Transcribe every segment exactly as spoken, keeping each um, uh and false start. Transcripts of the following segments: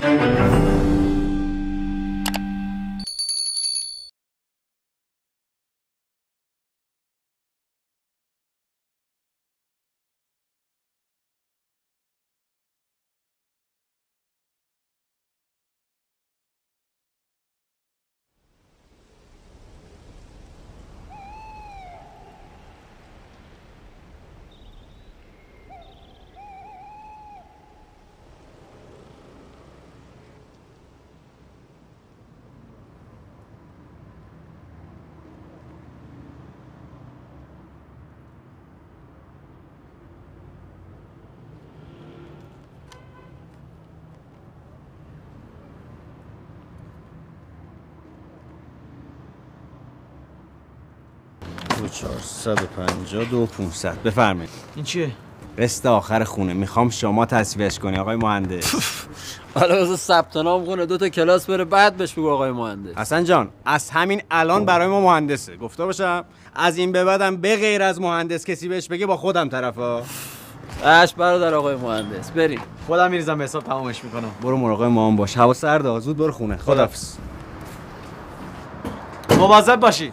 چهارصد و پنجاه و پونصد بفرمایید. این چیه؟ قسط آخر خونه، میخوام شما تصفیهش کنی آقای مهندس. حالا واسه ثبت نام کنه دو تا کلاس بره بعد بهش بگو آقای مهندس. حسن جان از همین الان برای ما مهندسه، گفته باشم از این به بعدم به غیر از مهندس کسی بهش بگه با خودم طرفا. اش برادر آقای مهندس بریم. خودم میریزم به حساب تمامش میکنم. برو مراقب مامان باش، هوا سرده، زود برو خونه. خداحافظ. مواظب باشی.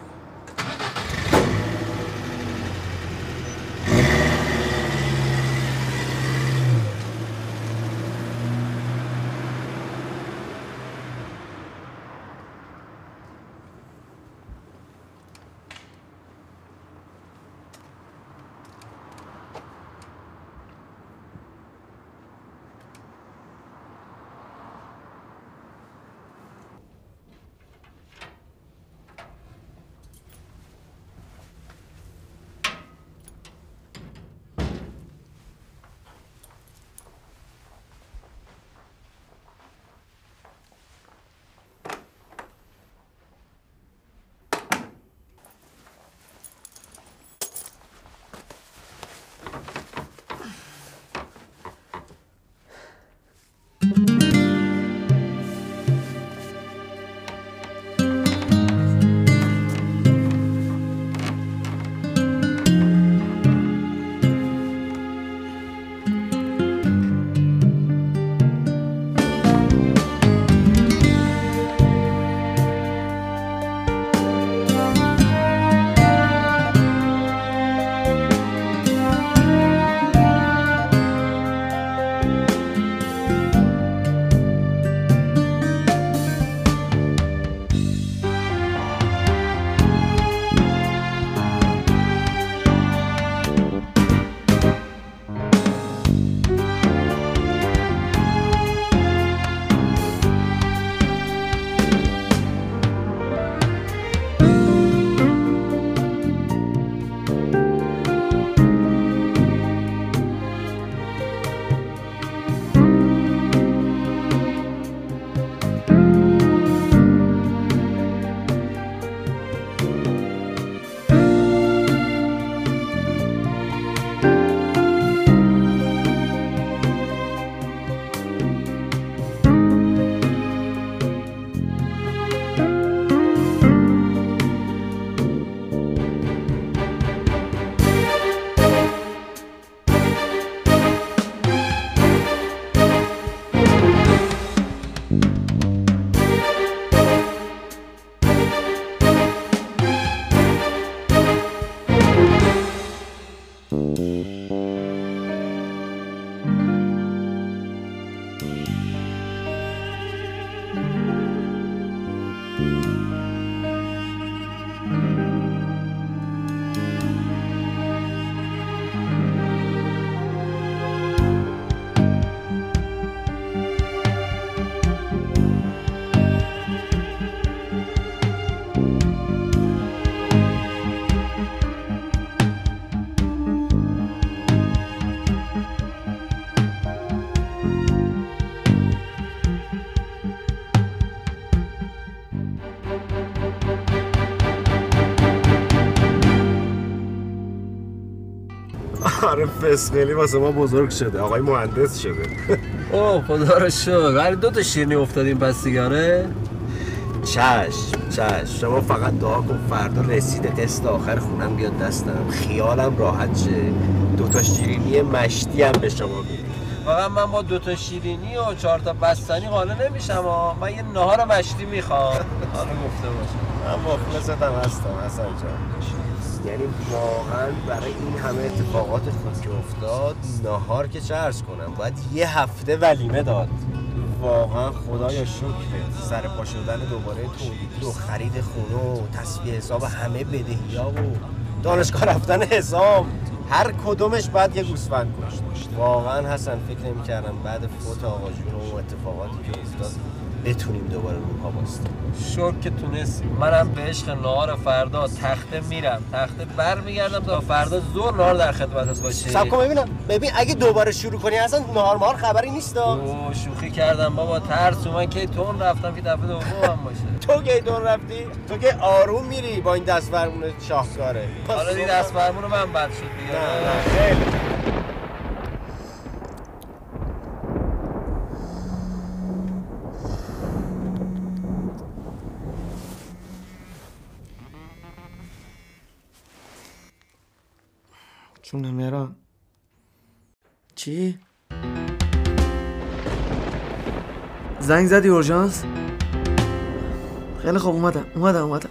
آره فسقلی واسه ما بزرگ شده، آقای مهندس شده. اوه خدا رو شکر. ولی دو تا شیرینی افتادیم پس دیگه. چشم چشم، شما فقط دعا کن فردا رسید قسط آخر خونم بیاد دستم، خیالم راحت شه، دو تا شیرینی مشتی هم به شما میدیم. فقط من با دو تا شیرینی و چهار تا بستنی قانع نمیشم ها. من یه نهار مشتی میخوام. حالا گفته باشه. من مخلصتم هستم حسن جان. یعنی واقعا برای این همه اتفاقات خوب که افتاد نهار که چه عرض کنم باید یه هفته ولیمه داد. واقعا خدایا شکرت سر پا شدن دوباره تولیدی و خرید خونه و تصفیه حساب همه بدهی‌ها و دانشگاه رفتن حساب هر کدومش بعد یه گوسفند کشت. واقعا حسن فکر نمی‌کردم بعد فوت آقا جون و اتفاقاتی که افتاد بتونیم دوباره روپا بایستیم. شکر که تونستیم. منم به عشق نهار فردا تخته میرم، تخته برمیگردم تا فردا ظهر نهار در خدمتت باشه. صبر کن ببینم. ببین اگه دوباره شروع کنی اصلا نهار مار خبری نیست. اوه شوخی کردم بابا، ترس من که تون رفتم که دفعه دومم باشه. تو کی تون رفتی؟ تو که آروم میری با این دست فرمون شاهکاره. حالا این دست فرمون من بد شد دیگه. نه نه خیلی چونه مهران چی؟ زنگ زدی اورژانس؟ خیلی خوب اومدم اومدم اومدم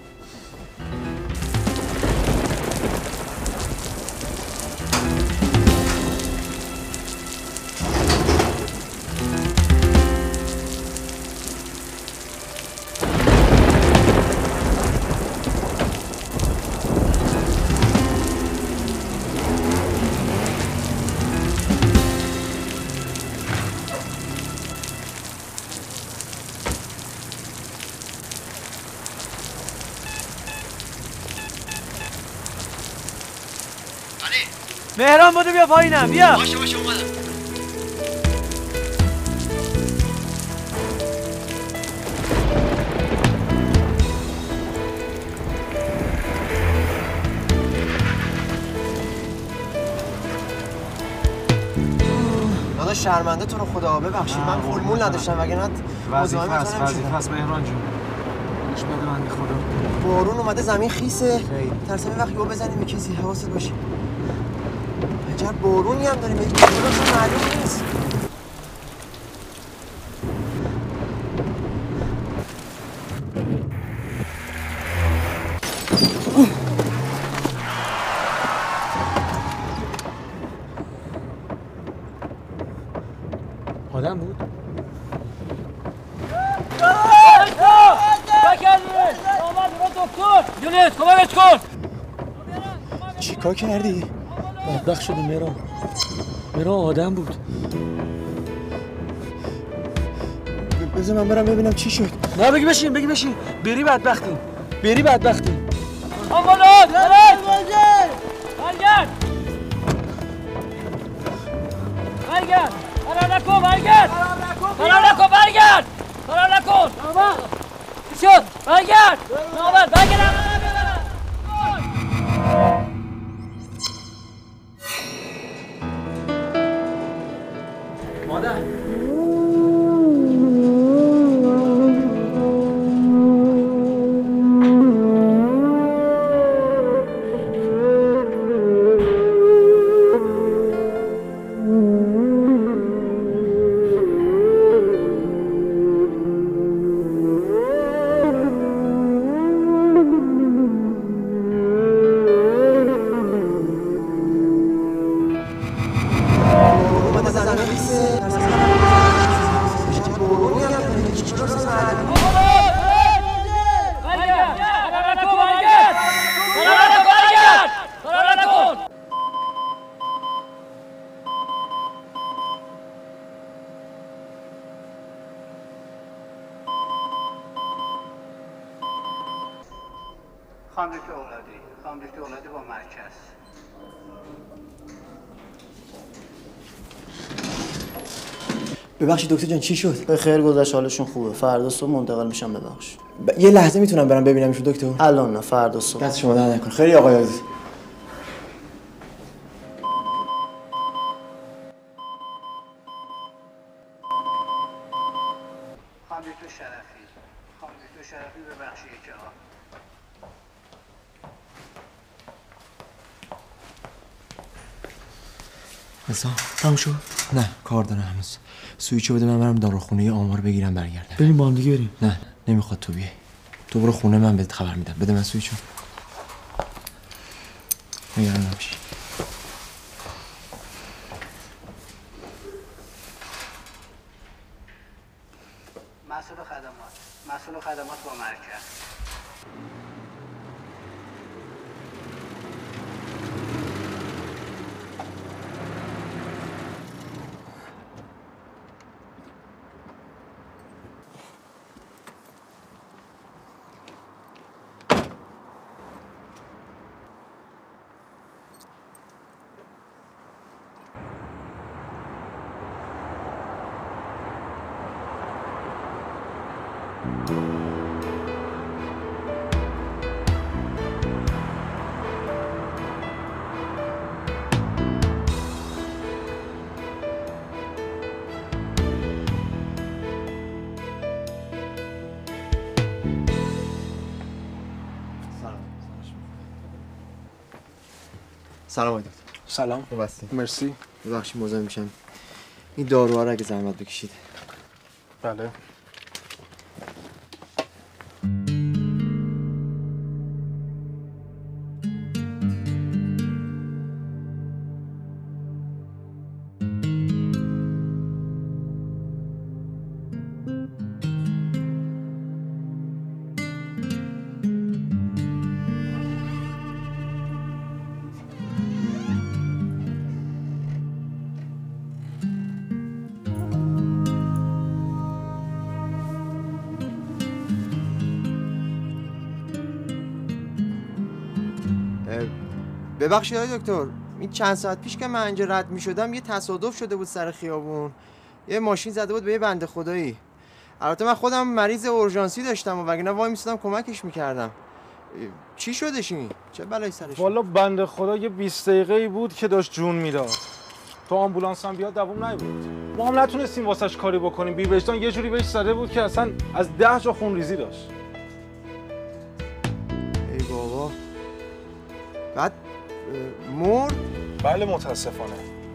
مهران بودو بیا پایینم بیا باشه باشه اومدم. داداش شرمنده تو رو خدا ببخشید من فولمول نداشتم وگرنه وظیفه است وظیفه است مهران جون گوش بده بنده خدا بارون اومده زمین خیسه ترسم وقتی یهو بزنیم به کسی حواست باشه عجب بارونی هم داریم یکی خودتون معلوم نیست آدم بود؟ یونس کمکش کن. چیکار کردی؟ بدبخت شدی مهران مهران آدم بود بذار من برم ببینم چی شد نه بگی بشین بگی بشین بری بدبختی بری بدبختی آماده برگرد برگرد برگرد فرار نکن برگرد فرار نکن برگرد فرار نکن چی شد برگرد نامرد برگرد مادر خانم دکتر اولادی خانم دکتر اولادی با مرکز ببخشید دکتر جان چی شد؟ به خیر گذشت حالشون خوبه فردا صبح منتقل میشم به بخش ب... یه لحظه میتونم برم ببینمشون دکتر؟ الان نه فردا صبح دست شما در نکن خیلی آقای عزیز خانم دکتر شرفی خانم دکتر شرفی ببخشید که ها حسام تموم شد؟ نه کار دارم هنوز. سویچو بده من برم داروخونه یه آمار بگیرم برگردم. بریم با هم دیگه بریم. نه نمیخواد تو بیای. تو برو خونه من بهت خبر میدم. بده من سویچو. نگران نباش. مسئول خدمات مسئول خدمات با مرکز. سلام آقای دکتر. سلام. ببخشید. مرسی. ببخشید مزاحم میشم. این داروها رو اگه زحمت بکشید. بله. ببخشید آقای دکتر، این چند ساعت پیش که من اینجا رد می‌شدم یه تصادف شده بود سر خیابون. یه ماشین زده بود به یه بنده خدایی. البته من خودم مریض اورژانسی داشتم و وگرنه وای می‌ایستادم کمکش می‌کردم. چی شدش این؟ چه بلایی سرش؟ والا بنده خدا یه بیست دقیقه‌ای بود که داشت جون میداد. تو آمبولانس هم بیاد دووم نیبود. ما هم نتونستیم واسش کاری بکنیم. بی وجدان یه جوری بهش زده بود که اصلا از ده جا خونریزی داشت. ای بابا. بعد مرد؟ بله متاسفانه.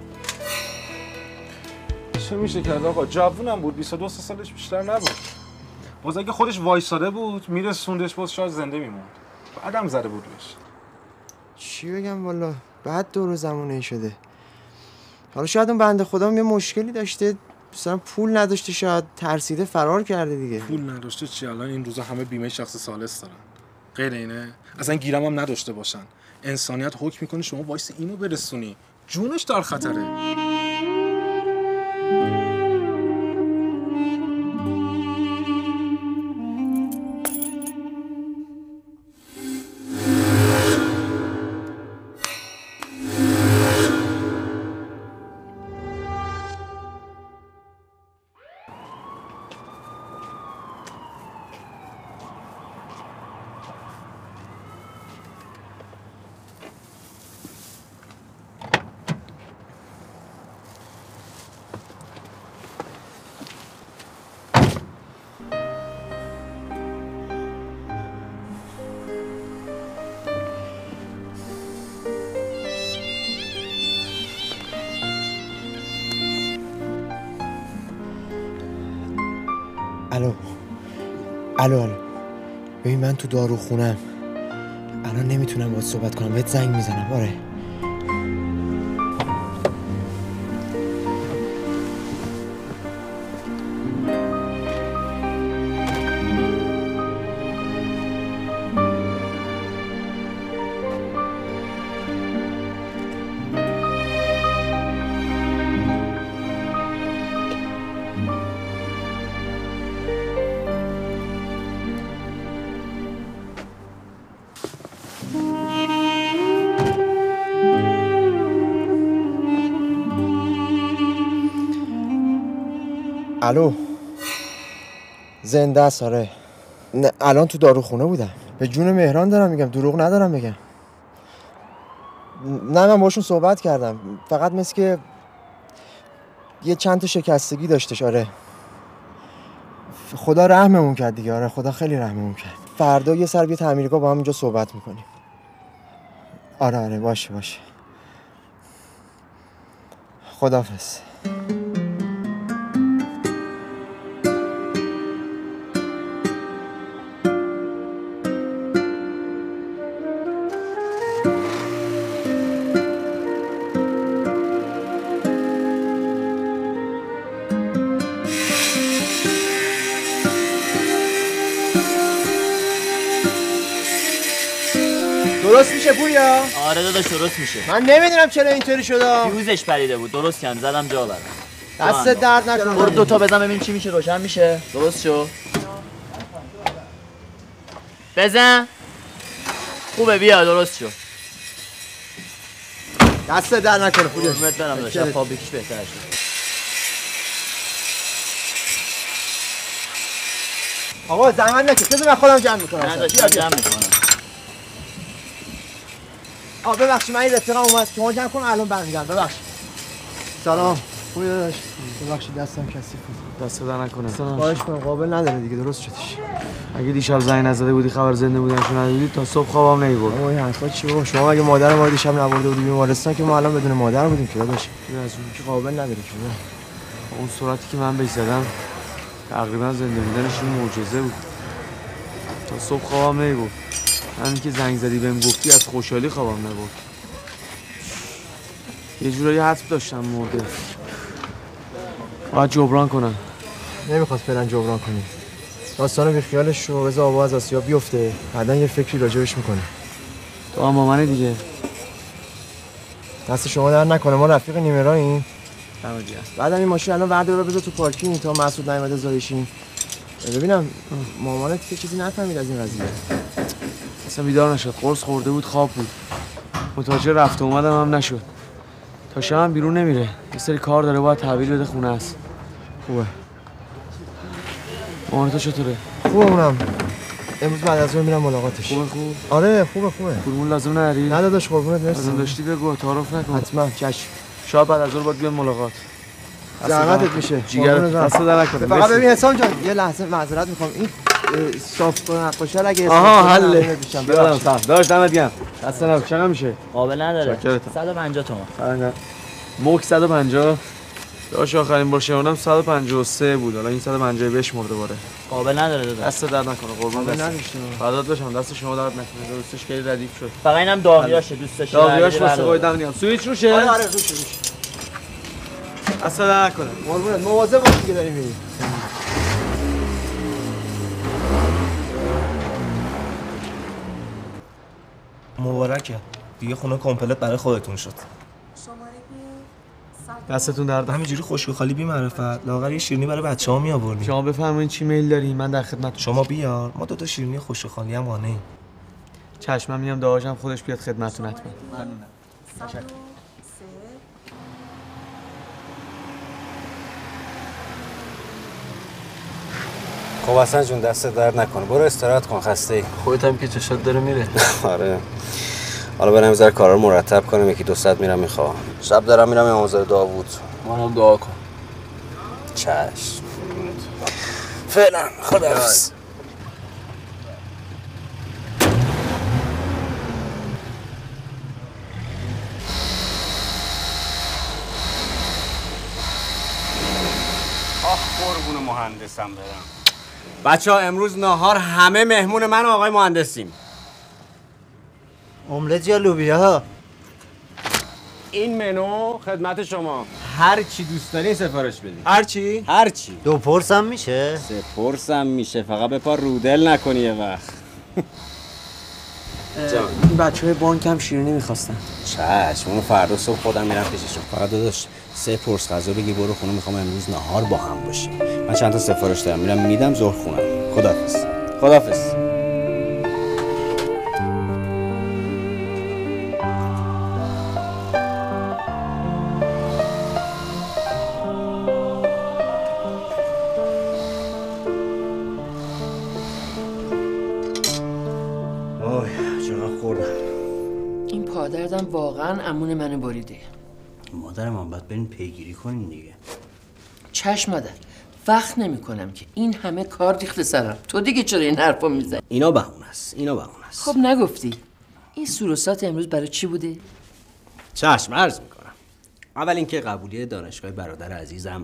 چه میشه کرد آقا؟ جوونم بود، بیست و دو سالش بیشتر نبود. باز اگه خودش وایساده بود میرسوندش باز شاید زنده میموند. بعدم زده بود بهش. چی بگم والا؟ بعد دور زمانه ای شده. حالا شاید اون بنده خدا یه مشکلی داشته، مثلا پول نداشته، شاید ترسیده فرار کرده دیگه. پول نداشته چی؟ الان این روزا همه بیمه شخص ثالث دارن. غیر اینه اصلا گیرم هم نداشته باشن. انسانیت حکم میکنه شما وایس اینو برسونی. جونش در خطره. الو الو الو ببین من تو داروخونم الان نمیتونم باهات صحبت کنم. بهت زنگ میزنم. آره الو زنده است. آره نه الان تو داروخونه بودم. به جون مهران دارم میگم، دروغ ندارم بگم. نه من باشون صحبت کردم، فقط مثل که یه چند تا شکستگی داشتش. آره خدا رحممون کرد دیگه. آره خدا خیلی رحممون کرد. فردا یه سر بیا تعمیرگاه با هم اینجا صحبت میکنیم. آره آره باشه باشه. خداحافظ. درست میشه پوریا؟ آره داداش درست میشه. من نمیدونم چرا اینطوری شده. فیوزش پریده بود. درست کردم زدم جا برم. دست درد نکنه. برو دو تا بزن ببین چی میشه. روشن میشه. درست شو. بزن. خوبه بیا درست شو. دست درد نکنه پوریا. قربونت برم داداش. فابریکش بهتر شد. آقا زحمت نکش. بذار من خودم جمع میکنم. نه داداش جمع میکنم. آ ببخشید من این رفیقم اومد. شما جمع کن الان برمیگردم. ببخشید. سلام. خوبی داداش؟ ببخشید دستم کثیف بود. دست در نکنه. خواهش کنم قابل نداره دیگه درست شدش. اگه دیشب زنگ نزده بودی خبر زنده بودنشو ندادی تا صبح خوابم نمیبرد. آقا این حرفا چی بابا؟ شما اگه مادر ما دیشب نبرده بودی بیمارستان که ما الان بدون مادر بودیم که داداش. از اون که قابل نداره که. اون صورتی که من بهش زدم تقریبا زنده بودنش این معجزه بود. تا صبح خوابم نمیبرد. همین که زنگ زدی بهم گفتی از خوشحالی خوابم نبرد. یه جورایی حدس داشتم مرده. باید جبران کنم. نمیخواد فعلا جبران کنی. داستانو بی خیالش شو بذار آوا از آسیاب بیفته. بعدن یه فکری راجبش میکنه. تو هم با منه دیگه. دست شما در نکنه ما رفیق نیمراییم. دمت گرم. بعدم این ماشین الان ورده رو بذار تو پارکینگ تا مسعود نیومده زایشیم. ببینم مامانت که چیزی نفهمید از این قضیه. اصلا بیدار نشد. قرص خورده بود خواب بود. متوجه رفت و اومدم هم نشد. تا شب بیرون نمیره. یه سری کار داره باید تحویل بده خونه است. خوبه. مامان تو چطوره؟ خوبه اونم. امروز بعد از اون میرم ملاقاتش. خوبه خوب؟ آره خوبه خوبه. پولمون لازم نداری؟ نه داداش قربونت مرسی. لازم داشتی بگو تعارف نکن. حتما چشم. شاید بعد از اون باید بیام ملاقات. زحمتت میشه. جیگر دست در نکنه. فقط ببین حسام جان یه لحظه معذرت میخوام این صاف کنه نقاشی رو اگه آها حله. یادم صاف. داش دمت گرم. دست نکنه. چقدر میشه؟ قابل نداره. شکرتم. صد و پنجاه تومان. نه. موک صد و پنجاه. داش آخرین بار شمردم صد و پنجاه و سه بود. حالا این صد و پنجاه بشمرده باره. قابل نداره داداش. دست درد نکنه قربون دست. نداشتم. فدات بشم دست شما درد نکنه. دوستش خیلی ردیف شد. فقط اینم داغیاشه دوست داشته. داغیاش واسه قایدم میام. سوئیچ روشه؟ آره آره روشه روشه. دست درد نکنه. قربونت مواظب باش دیگه داریم میریم. مبارکه. دیگه خونه کمپلت برای خودتون شد. دستتون درد. همینجوری خشک و خالی بی معرفت. لاغر یه شیرینی برای بچه‌ها می آوردیم. شما بفرمایید چی میل دارین من در خدمتتون. شما بیار. ما دو تا شیرینی خشک و خالی هم قانعیم. چشم من میام داهاجم خودش بیاد خدمتتون حتما. ممنونم. تشکر. خب حسن جون دست درد نکنه. برو استراحت کن خسته‌ای. خودت هم که چشات داره میره. آره. حالا برم زر کارا رو مرتب کنم یکی دو ساعت میرم میخوام. شب دارم میرم امام زاده داوود. منم دعا کن. چشم. فعلا خداحافظ. آخ قربون مهندسم برم. بچه ها امروز نهار همه مهمون من و آقای مهندسیم. املت یا لوبیا؟ این منو خدمت شما. هر چی دوست داری سفارش بدید. هر چی؟ هر چی. دو پرسم میشه؟ سه پرسم میشه. فقط به پا رودل نکنی یه وقت. این بچهای بانک هم شیرینی میخواستن. چشم اونو فردا صبح خودم میرم پیششون. فقط داداش سه پرس غذا بگی برو خونه میخوام امروز نهار با هم باشیم. من چند تا سفارش دارم میرم میدم ظهر خونم. خداحافظ. خداحافظ. پادردم واقعا امون منو بریده. مادرم باید برین پیگیری کنین دیگه. چشم مادر وقت نمی کنم که این همه کار ریخته سرم. تو دیگه چرا این حرفا میزنی؟ اینا بهونه است. اینا بهونه است. خب نگفتی این سوروسات امروز برای چی بوده؟ چشم عرض میکنم. اول اینکه قبولی دانشگاه برادر عزیزم.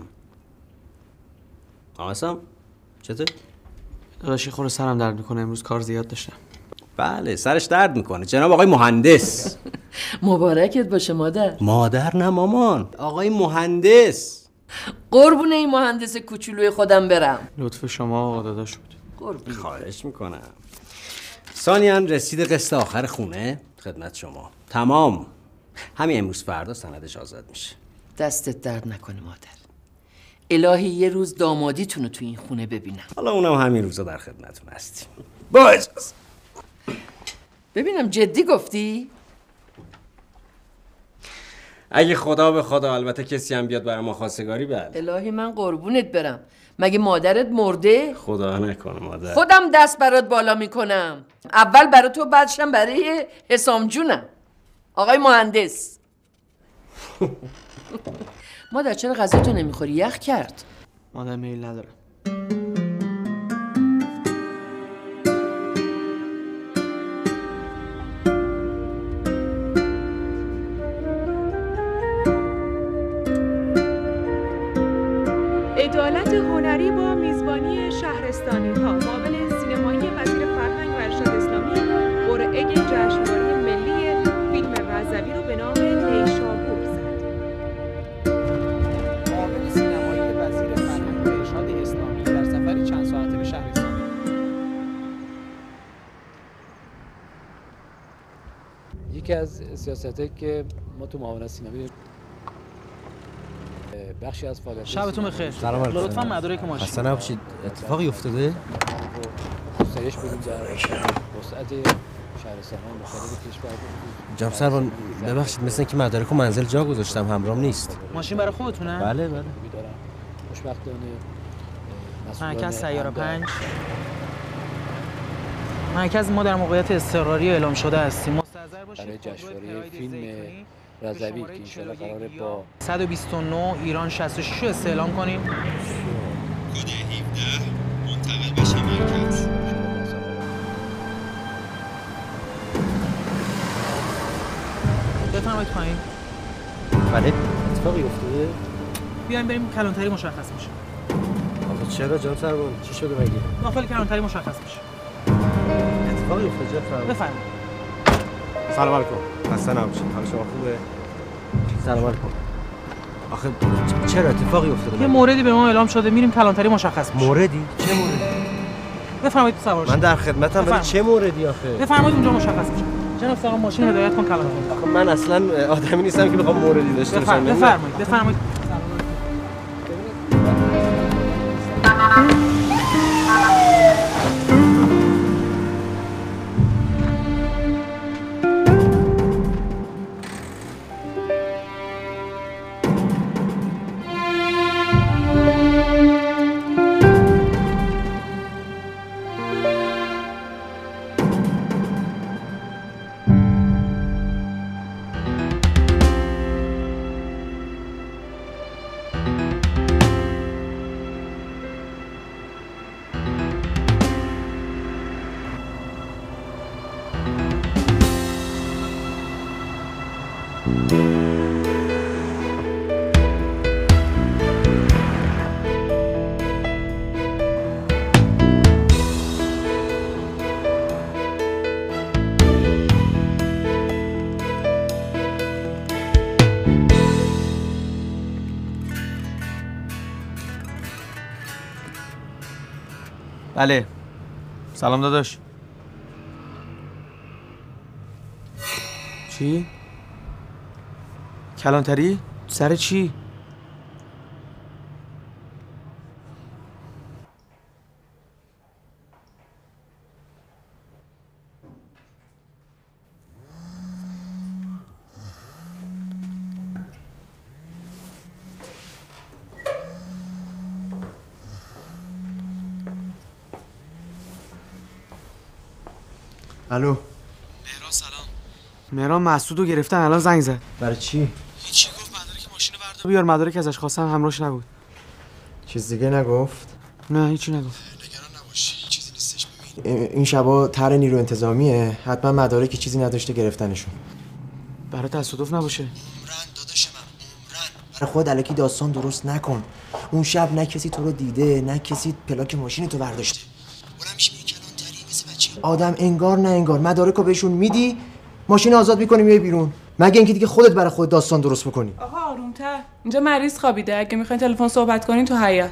آقا چطور؟ داداشی خور سرم درد میکنه، امروز کار زیاد داشتم. بله سرش درد میکنه جناب آقای مهندس. مبارکت باشه مادر. مادر نه مامان، آقای مهندس. قربون این مهندس کوچولوی خودم برم. لطف شما آقا داداش بود. قربون. خواهش میکنم. ثانیاً رسید قسط آخر خونه خدمت شما تمام. همین امروز فردا سندش آزاد میشه. دستت درد نکنه مادر. الهی یه روز دامادیتون رو تو این خونه ببینم. حالا اونم همین روزا در خدمتتون هستیم. با اجازه. ببینم جدی گفتی؟ اگه خدا به خدا البته کسی هم بیاد برای ما خواستگاری بله. الهی من قربونت برم. مگه مادرت مرده؟ خدا نکنه مادر. خودم دست برات بالا میکنم. اول برای تو بعدشم برای حسام جونم. آقای مهندس. مادر چرا غذاتو نمیخوری؟ یخ کرد. مادر میل ندارم. عدالت هنری با میزبانی شهرستانی ها معاون سینمایی وزیر فرهنگ و ارشاد اسلامی قرعه جشنواره ملی فیلم رضوی رو به نام نیشابور زد. معاون سینمایی وزیر فرهنگ و ارشاد اسلامی در سفری چند ساعته به شهرستان. یکی از سیاستایی که ما تو معاونت سینمایی بخشی از فعالیت. شبتون بخیر. سلام علیکم. لطفاً مدارک ماشین. خسته نباشید. اتفاقی افتاده؟ سرش بودیم در وسعت شهرستان‌های مختلف کشور. جناب سروان ببخشید مثل اینکه مدارک و منزل جا گذاشتم همراهم نیست. ماشین برای خودتونه؟ بله بله. می‌دارم. خوشبختانه مرکز سیاره پنج. مرکز ما در موقعیت اضطراری اعلام شده هستیم. مستحضر باشید برای جشنواره فیلم رضوی که انشالله قراره با صد و بیست و نه ایران شصت و شش رو استعلام کنیم. کد هفده منتقل بشه مرکز. بفرمایید پایین. بله اتفاقی افتاده؟ بیایم بریم کلانتری مشخص میشه. آقا چرا جناب سروان؟ چی شده مگه؟ داخل کلانتری مشخص میشه. اتفاقی افتاده جناب سروان؟ بفرمایید. سلام علیکم. خسته نباشید. حال شما خوبه؟ سلام علیکم. آخه چرا اتفاقی افتاده؟ یه موردی به ما اعلام شده، میریم کلانتری مشخص میشه. موردی؟ چه موردی؟ بفرمایید سوار من در خدمتم ولی چه موردی آخه؟ بفرمایید اونجا مشخص میشه. جناب سلام ماشین هدایت کن کلانتری. آخه من اصلا آدمی نیستم که بخوام موردی داشته باشم. بفرمایید بفرمایید. بله. سلام داداش. چی؟ کلانتری؟ سر چی؟ الو. مهران سلام. مهران مسعودو گرفتن الان زنگ زد. برای چی؟ هیچی گفت مدارک ماشینو بردار بیار. مدارک ازش خواستم همراهش نبود. چیز دیگه نگفت؟ نه هیچی نگفت. نگران نباشی چیزی نیستش ببین. این شبا طرح نیرو انتظامیه، حتما مدارک چیزی نداشته گرفتنشون. برای تصادف نباشه. عمرن داداش من عمرن برای خود الکی داستان درست نکن. اون شب نه کسی تو رو دیده، نه کسی پلاک ماشین تو برداشته. بلند میشی میری کلانتری مثل بچه. آدم انگار نه انگار مدارکو بهشون میدی، ماشین آزاد میکنی میای بیرون. مگه اینکه دیگه خودت برای خود داستان درست بکنی. آقا آرومتر. اینجا مریض خوابیده. اگه میخواین تلفن صحبت کنین تو حیاط.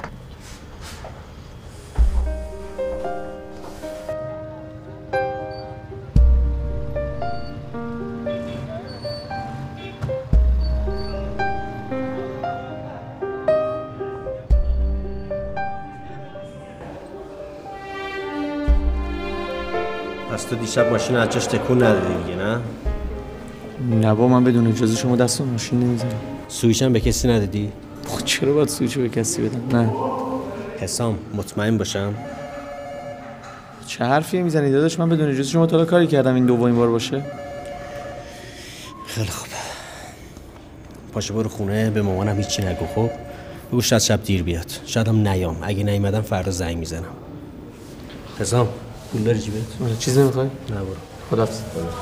پس تو دیشب ماشین از جاش تکون ندادی دیگه نه؟ نه با من بدون اجازه شما دست ماشین نمیزنم. سویچ هم به کسی ندادی؟ خب چرا باید سویچو به کسی بدم؟ نه. حسام مطمئن باشم؟ چه حرفی میزنی داداش؟ من بدون اجازه شما تا حالا کاری کردم این دومین بار باشه؟ خیلی خوب. پاشو برو خونه به مامانم هیچی نگو خب؟ بگو شاید شب دیر بیاد. شاید هم نیام. اگه نیومدم فردا زنگ میزنم. حسام پول داری جیبت؟ چیزی نمیخوای؟ نه برو. خداحافظ.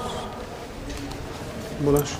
بلاش.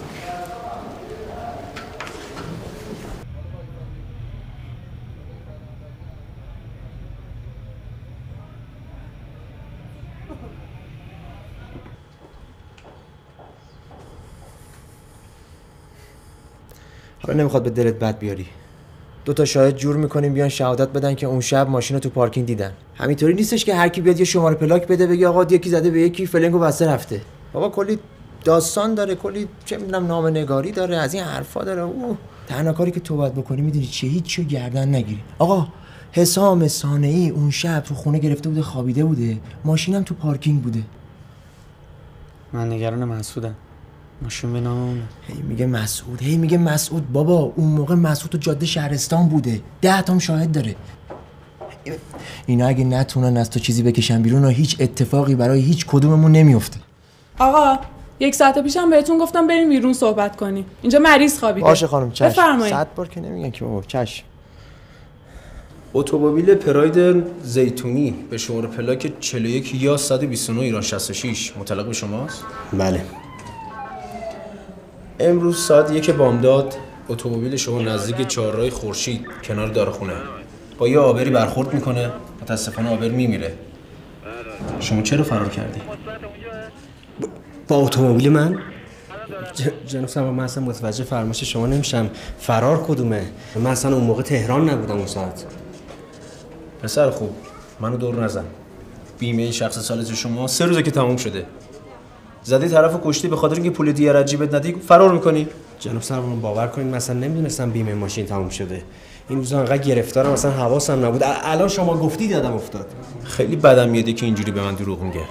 حالا نمیخواد به دلت بد بیاری. دو تا شاهد جور میکنیم بیان شهادت بدن که اون شب ماشین رو تو پارکینگ دیدن. همینطوری نیستش که هر کی بیاد یه شماره پلاک بده بگه آقا یکی زده به یکی فلنگو بسته رفته. بابا کلی داستان داره، کلی چه میدونم نامه‌نگاری داره، از این حرفا داره. اوه تنها کاری که تو باید بکنی میدونی چیه؟ هیچ چیو گردن نگیری. آقا حسام صانعی اون شب تو خونه گرفته بوده خوابیده بوده، ماشینم تو پارکینگ بوده. من نگران مسعودم. ماشین به نام اونه. هی میگه مسعود، هی میگه مسعود. بابا اون موقع مسعود تو جاده شهرستان بوده، ده تام شاهد داره. اینا اگه نتونن از تو چیزی بکشن بیرون و هیچ اتفاقی برای هیچ کدوممون نمیفته. آقا یک ساعت پیشم بهتون گفتم بریم بیرون صحبت کنیم. اینجا مریض خوابیده. باشه خانم چشم. بفرمایید. صد بار که نمیگن که بابا چشم. اتومبیل پراید زیتونی به شماره پلاک چهل و یک یا صد و بیست و نه ایران شصت و شش متعلق به شماست؟ بله. امروز ساعت یک بامداد اتومبیل شما نزدیک چهارراه خورشید کنار دارخونه با یه آبری برخورد میکنه. متاسفانه آبر میمیره. شما چرا فرار کردی؟ با اتومبیل من؟ ج- جناب سرور من اصلا متوجه فرمایش شما نمیشم. فرار کدومه؟ من اصلا اون موقع تهران نبودم اون ساعت. پسر خوب منو دور نزن. بیمه این شخص سالت شما سه روزه که تموم شده. زدی طرفو کشتی به خاطر اینکه پول دیگر عجیبت ندی فرار میکنی. جناب سرور باور کنید مثلا نمیدونستم بیمه ماشین تموم شده. این روزا انقدر گرفتارم مثلا حواسم نبود. الان شما گفتی یادم افتاد. خیلی بدم میاد که اینجوری به من دروغ میگه.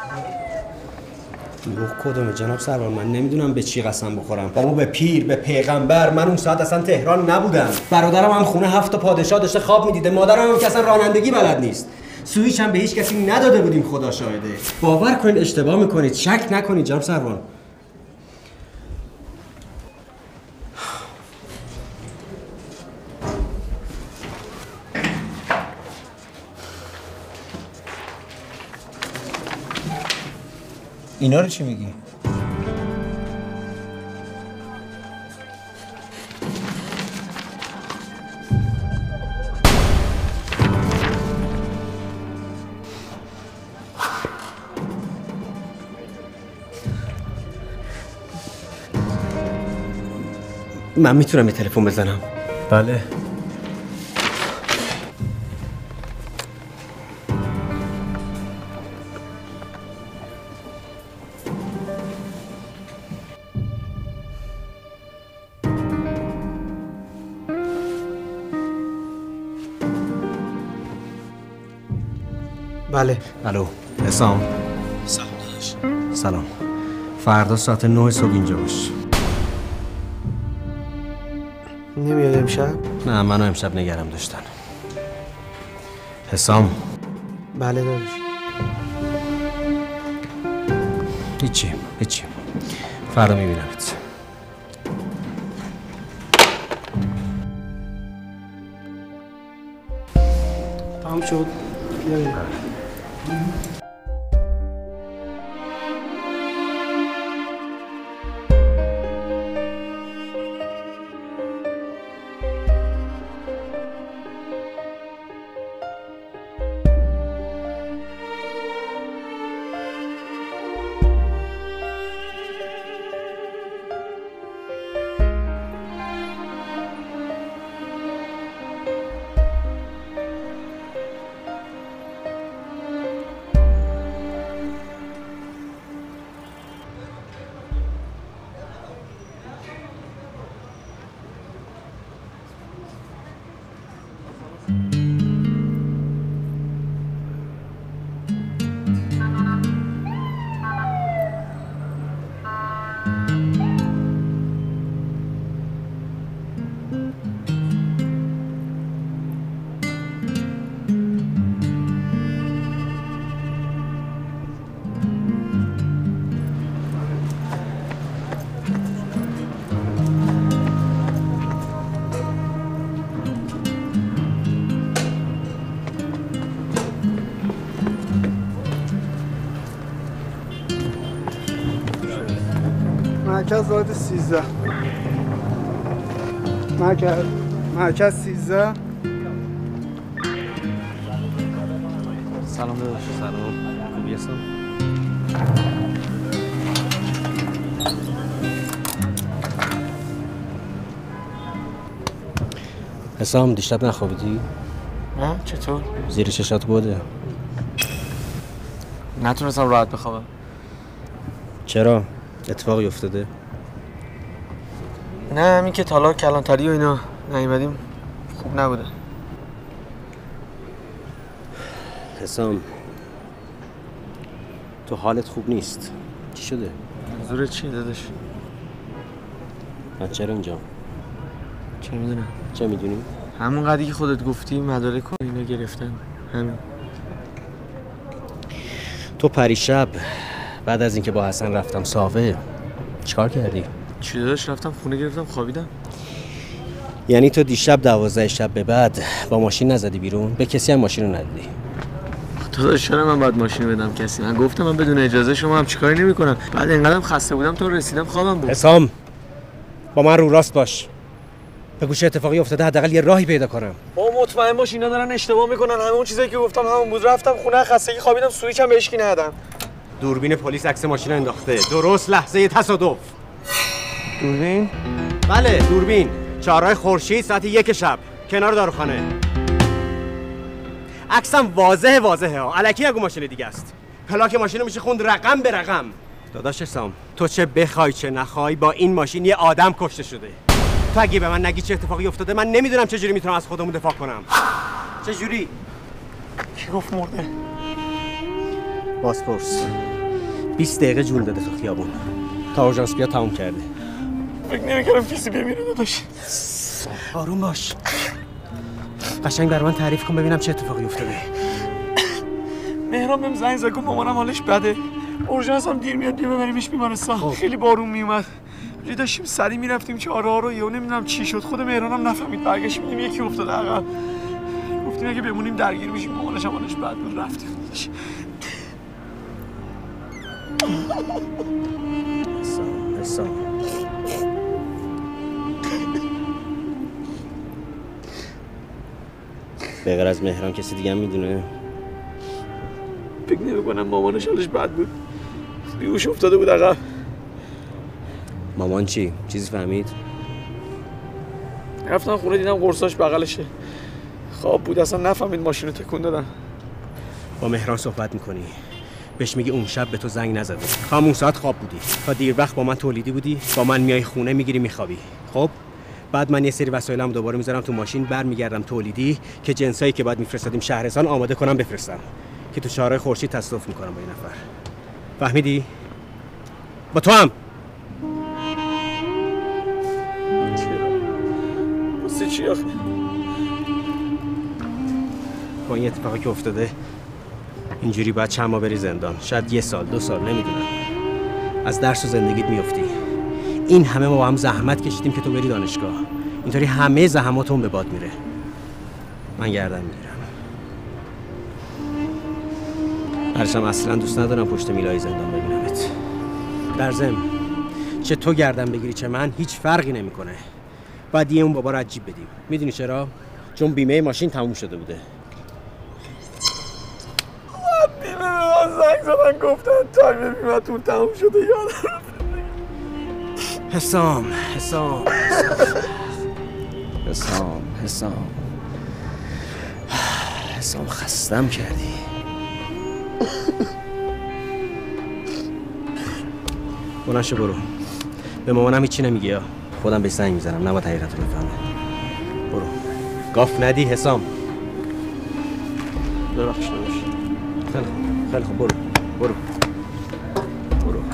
دروغ کدومه جناب سرور؟ من نمیدونم به چی قسم بخورم. بابا به پیر به پیغمبر من اون ساعت اصلا تهران نبودم. برادرم هم خونه هفت تا پادشاه داشته خواب میدیده. مادرم هم که اصلا رانندگی بلد نیست. سویچ هم به هیچ کسی نداده بودیم خدا شاهده. باور کنید اشتباه میکنید. شک نکنید جناب سرور. اینا رو چی میگی؟ من میتونم یه تلفن بزنم؟ بله. بله. الو حسام. سلام داداش. سلام. فردا ساعت نه صبح اینجا باش. نمیاد امشب؟ نه منو امشب نگرم داشتن. حسام. بله داداش. هیچی هیچی. فردا میبینمت. تمام شد. بیایید. مرکز واحد سیزده مرکز مرکز سیزده. سلام داداش. سلام. خوبی هستم؟ حسام دیشب نخوابیدی؟ نه چطور؟ زیر چشات بوده؟ نتونستم راحت بخوابم. چرا؟ اتفاقی افتاده؟ نه همین که تالار کلانتری و اینا نیومدیم خوب نبوده. حسام تو حالت خوب نیست. چی شده؟ منظورت چیه داداش؟ من چرا اینجا؟ چه میدونم. چه میدونی؟ همون قدری که خودت گفتی مدارک و اینا گرفتن. همین. تو پریشب بعد از اینکه با حسن رفتم ساوه چیکار کردی؟ چی داداش؟ رفتم خونه گرفتم خوابیدم. یعنی تو دیشب دوازده شب به بعد با ماشین نزدی بیرون؟ به کسی هم ماشین رو ندادی؟ داداش چرا من باید ماشین بدم کسی؟ من گفتم من بدون اجازه شما هم چیکاری نمی‌کنم. بعد اینقدرم خسته بودم تو رسیدم خوابم بود. حسام با من رو راست باش. بگو چه اتفاقی افتاده حداقل یه راهی پیدا کنم. با مطمئن باش اینا دارن اشتباه میکنن. همه اون چیزایی که گفتم همون بود. رفتم خونه خستگی خوابیدم سوئیچ هم بهش کی ندادم. دوربین پلیس عکس ماشین انداخته. درست لحظه تصادف. دوربین؟ بله دوربین. چهارراه خورشید ساعت یک شب کنار داروخانه. عکسم واضحه واضحه ها. الکی اگه ماشین دیگه است. پلاک ماشین رو میشه خوند رقم به رقم. داداش حسام تو چه بخوای چه نخوای با این ماشین یه آدم کشته شده. تو اگه به من نگی چه اتفاقی افتاده من نمیدونم چه جوری میتونم از خودمون دفاع کنم. چه جوری؟ کی گفت مرده؟ بازپرس بیست دقیقه جون داده تو خیابون تا اورژانس بیا تموم کرده. فکر نمی‌کردم کسی بمیره داداش. آروم باش. قشنگ برای من تعریف کن ببینم چه اتفاقی افتاده. مهران بهم زنگ زد گفت مامانم حالش بده. اورژانس هم دیر میاد بیا ببریمش بیمارستان. خیلی بارون میومد. ولی داشتیم سری میرفتیم چهارراه رو یهو نمیدونم چی شد. خود مهرانم نفهمید. برگشتیم دیدیم یکی افتاده عقب. گفتیم اگه بمونیم درگیر میشیم. مامانش هم حالش بد بود رفتیم. حسام حسام به غیر از مهران کسی دیگه هم میدونه؟ فکر نمی‌کنم. مامانش حالش بد بود. بیهوش افتاده بود عقب. مامان چی؟ چیزی فهمید؟ رفتم خونه دیدم قرصاش بغلشه. خواب بود اصلا نفهمید ماشین رو تکون دادن. با مهران صحبت میکنی بهش میگی اون شب به تو زنگ نزده. همون ساعت خواب بودی. تا دیر وقت با من تولیدی بودی. با من میای خونه میگیری میخوابی. خب بعد من یه سری وسایلم دوباره میذارم تو ماشین برمیگردم تولیدی که جنسایی که بعد میفرستادیم شهرستان آماده کنم بفرستم که تو چهارراه خورشید تصادف میکنم با این نفر. فهمیدی؟ با تو هم واسه چی آخه؟ با این اتفاقی که افتاده اینجوری باید چند ماه بری زندان. شاید یه سال دو سال نمیدونم. از درس و زندگیت میافتی. این همه ما با هم زحمت کشیدیم که تو بری دانشگاه. اینطوری همه زحماتون به باد میره. من گردن میگیرم. هرچند اصلا دوست ندارم پشت میلای زندان ببینمت. در ضمن چه تو گردن بگیری چه من هیچ فرقی نمیکنه. بعد یه اون بابا رو عجیب بدیم. میدونی چرا؟ چون بیمه ماشین تموم شده بوده. بیمه به من زنگ زدن گفتن تایم بیمه‌تون تموم شده. یادم حسام حسام حسام حسام حسام خستم کردی. بلند شو برو. به مامانم هیچی نمیگی یا خودم بهش زنگ میزنم. نباید حقیقت رو بفهمه. برو. گاف ندی حسام. ببخش داداش. خیلی خوب خیلی خوب برو برو برو.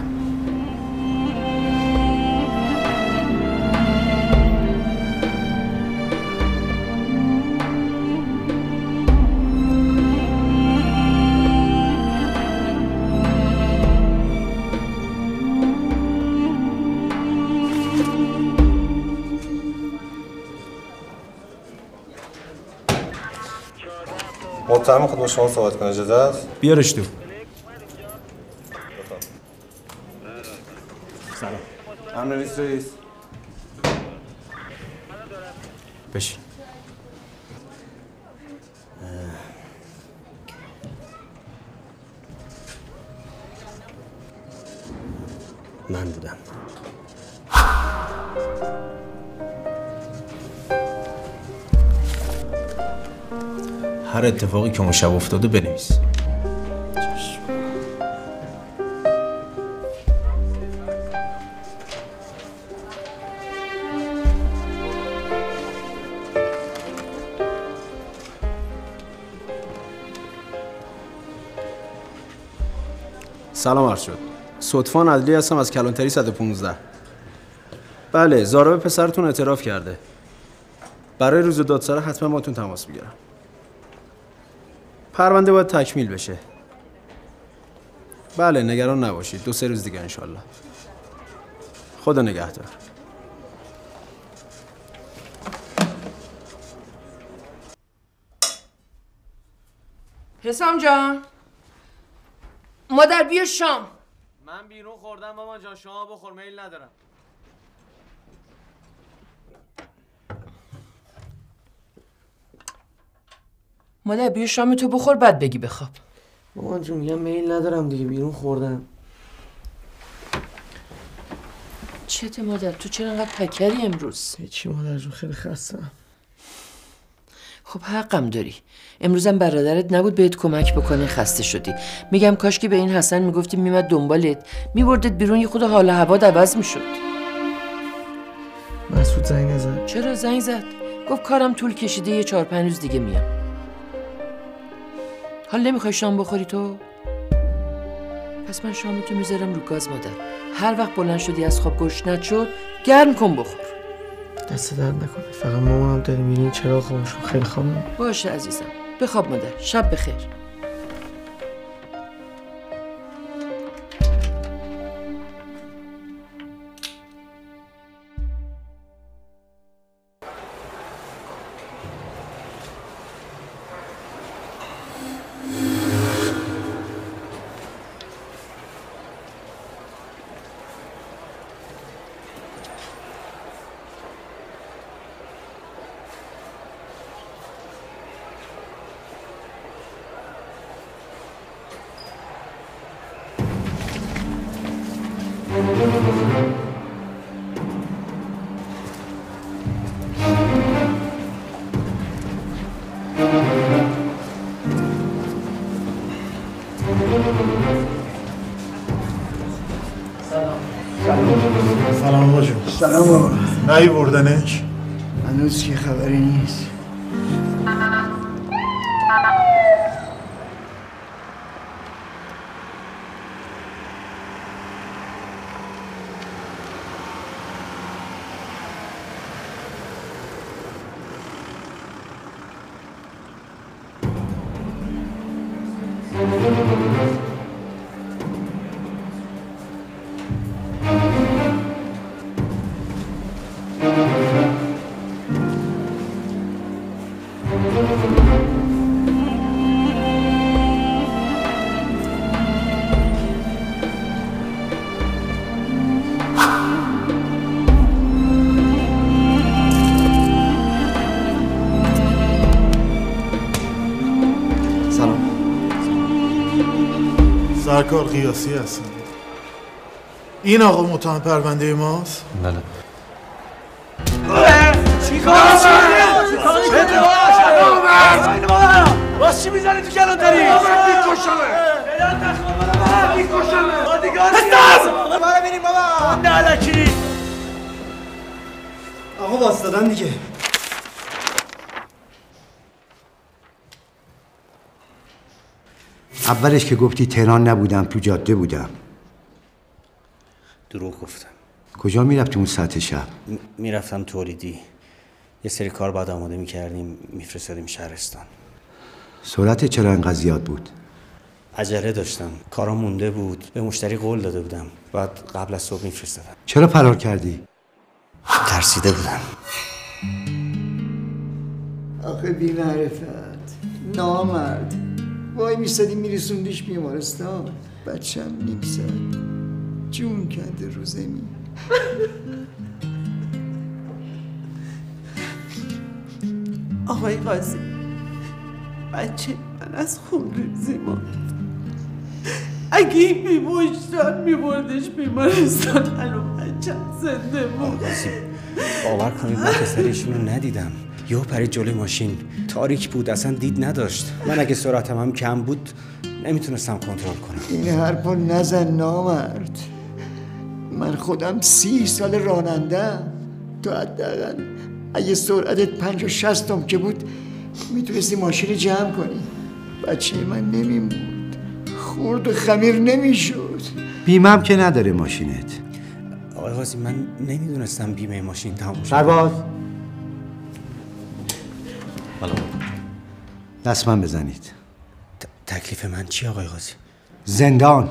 متهم خود با شما صحبت کنه، اجازه است؟ بیارش تو. سلام. امر رئیس رئیس. بشین. من بودم. هر اتفاقی که اون شب افتاده بنویس. سلام عرض شد. صدفان عدلی هستم از کلانتری صد و پانزده. بله، زارا به پسرتون اعتراف کرده. برای روز دادسرا حتما باتون تماس میگیرم. پرونده باید تکمیل بشه. بله، نگران نباشید. دو سه روز دیگه انشالله. خدا نگهدار. حسام جان، مادر بیا شام. من بیرون خوردم مامان جان، شما بخور، میل ندارم. مادر بیا شام تو بخور بعد بگی بخواب. مامان جون میگم میل ندارم دیگه، بیرون خوردم. چته مادر، تو چرا انقدر پکری امروز؟ هیچی مادر جون، خیلی خستم. خب حقم داری. امروزم برادرت نبود بهت کمک بکنه، خسته شدی. میگم کاش که به این حسن میگفتی میمد دنبالت، میبردت بیرون، یه خود حال هوا عوض میشد. مسعود زنگ نزد؟ چرا زنگ زد؟ گفت کارم طول کشیده، یه چهار پنج روز دیگه میام. حال نمیخوای شام بخوری تو؟ پس من شامتو میذارم رو گاز مادر. هر وقت بلند شدی از خواب گشنت شد گرم کن بخور. دست درد نکنه، فقط مامانم داری میرین چرا خاموش کن، خیلی خوابم. باشه عزیزم، بخواب مادر، شب بخیر. سلام آقا جون. سلام آقا. نهی بردنش؟ هنوز که خبری نیست. سرکار قیاسی هستم. این آقا متهم پرونده ماست؟ بله. چی کار شده؟ چه اتفاقی باز چی میزنی تو کلانتری؟ میکشمه میکشمه آدیگار هستم بابا ببینیم بابا نالکی آقا واسدادن دیگه. اولش که گفتی تهران نبودم، تو جاده بودم. دروغ گفتم. کجا میرفتی اون ساعت شب؟ میرفتم تولیدی. یه سری کار بعد آماده میکردیم میفرستادیم شهرستان. سرعت چرا انقدر زیاد بود؟ عجله داشتم، کارا مونده بود، به مشتری قول داده بودم، بعد قبل از صبح میفرستادم. چرا فرار کردی؟ ترسیده بودم. آخه بی معرفت، نامرد، وای میستادی میرسوندیش بیمارستان. بچم نیم ساعت جون کنده رو زمین. آقای قاضی، بچه من از خون ریزی ماند. اگه این بیموشتان میبردش بیمارستان الان بچم زنده بود. قاضی باور کنید من پسر ایشون رو ندیدم. یهو پرید جلوی ماشین، تاریک بود، اصلا دید نداشت. من اگه سرعتم هم کم بود نمیتونستم کنترل کنم. این حرفو نزن نامرد. من خودم سی سال راننده‌ام. تو حداقل اگه سرعتت پنج و شصتم که بود میتونستی ماشین جمع کنی. بچه من نمیموند، خورد و خمیر نمیشد. بیمم که نداره ماشینت. آقای قاضی من نمیدونستم بیمه ماشین تموم شد. سرباز بالا دست من بزنید. تکلیف من چی آقای قاضی؟ زندان.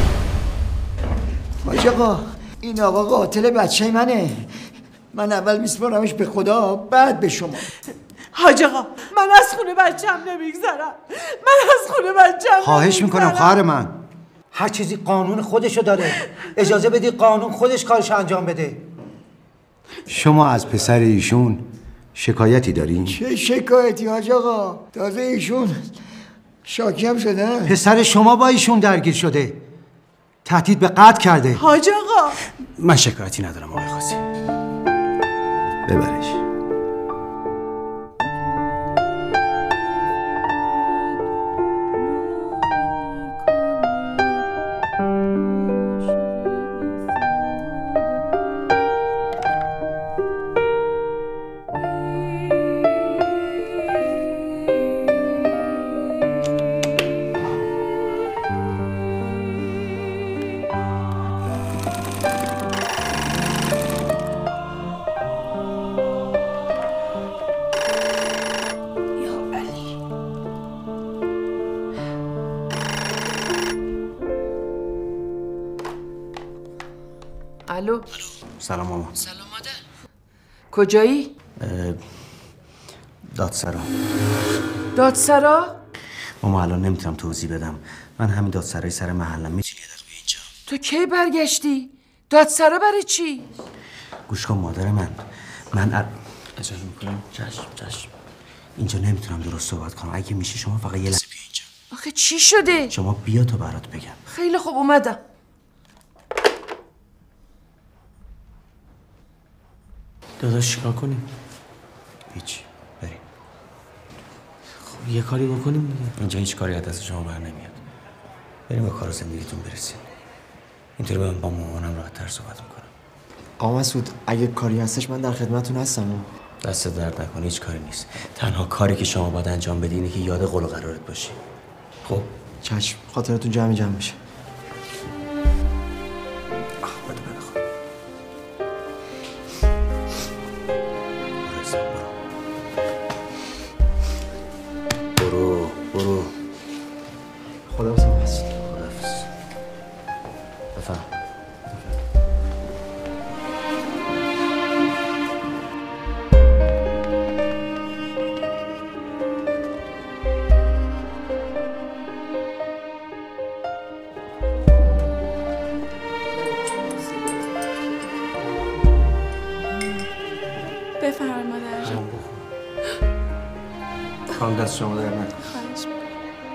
حاج آقا این آقا قاتل بچه منه. من اول میسپارمش به خدا بعد به شما. حاج آقا من از خونه بچم نمیگذرم. من از خونه بچم خواهش میکنم خواهر من، هر چیزی قانون خودشو داره. اجازه بدی قانون خودش کارش انجام بده. شما از پسر ایشون شکایتی دارین؟ چه شکایتی حاج آقا؟ تازه ایشون شاکی هم شده. پسر شما با ایشون درگیر شده، تهدید به قتل کرده. حاج آقا من شکایتی ندارم آقای قاضی. ببرش. الو. سلام ماما. سلام مادر. کجایی؟ دادسرا. دادسرا؟ ماما الان نمیتونم توضیح بدم. من همین دادسرای سر محلم. میتونی یه دقیقه اینجا؟ تو کی برگشتی؟ دادسرا برای چی؟ گوش کن مادر من. من ال... اجازه میکنم؟ چشم چشم. اینجا نمیتونم درست صحبت کنم. اگه میشه شما فقط یه لحظه بیا اینجا. آخه چی شده؟ شما بیا تا برات بگم. خیلی خوب اومدم. داداش چیکار کنیم؟ هیچ، بریم. خب یه کاری بکنیم دیگه. اینجا هیچ کاری از دست شما بر نمیاد. بریم به کار زندگیتون برسیم. اینطوری من با مامانم راحت‌تر صحبت میکنم. آقا مسعود اگه کاری هستش من در خدمتتون هستم. دست درد نکنه، هیچ کاری نیست. تنها کاری که شما باید انجام بدی اینه که یاد قول و قرارت باشی. خب چشم، خاطرتون جمع جمع بشه. برو برو. خداحافظ مسعود. خداحافظ. بفهم. بفرمایید مادر جان. خانم دست شما در نکنه. خواهش می‌کنم.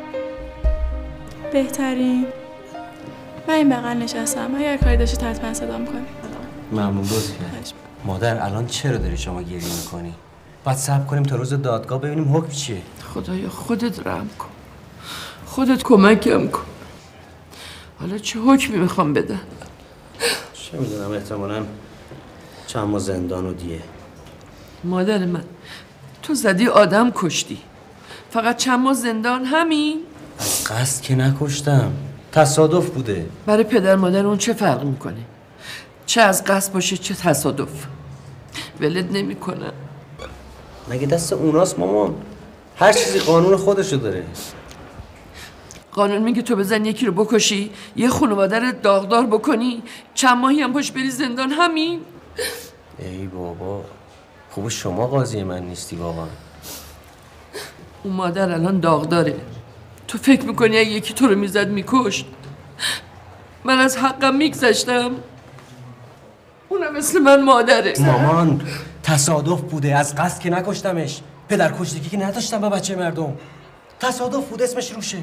بهترین. من این بغل نشستم. اگر کاری داشتید حتما صدام کنید. ممنون دوست. مادر الان چرا داری شما گریه میکنی؟ باید صبر کنیم تا روز دادگاه ببینیم حکم چیه. خدایا خودت رحم کن. خودت کمکم کن. حالا چه حکمی میخوام بدن؟ چه میدونم، احتمالاً چند ماه زندان و دیه. مادر من تو زدی آدم کشتی، فقط چند ماه زندان همین؟ از قصد که نکشتم، تصادف بوده. برای پدر مادر اون چه فرق میکنه؟ چه از قصد باشه چه تصادف، ولد نمیکنه. مگه دست اوناست مامان؟ هر چیزی قانون خودشو داره. قانون میگه تو بزن یکی رو بکشی، یه خانواده رو داغدار بکنی، چند ماهی هم پاش بری زندان، همین؟ ای بابا، خوب شما قاضی من نیستی واقعا. اون مادر الان داغداره. تو فکر میکنی اگه یکی تو رو میزد میکشت؟ من از حقم میگذشتم، اونم مثل من مادره. مامان تصادف بوده، از قصد که نکشتمش. پدر کشتگی که نداشتم به بچه مردم، تصادف بود، اسمش روشه.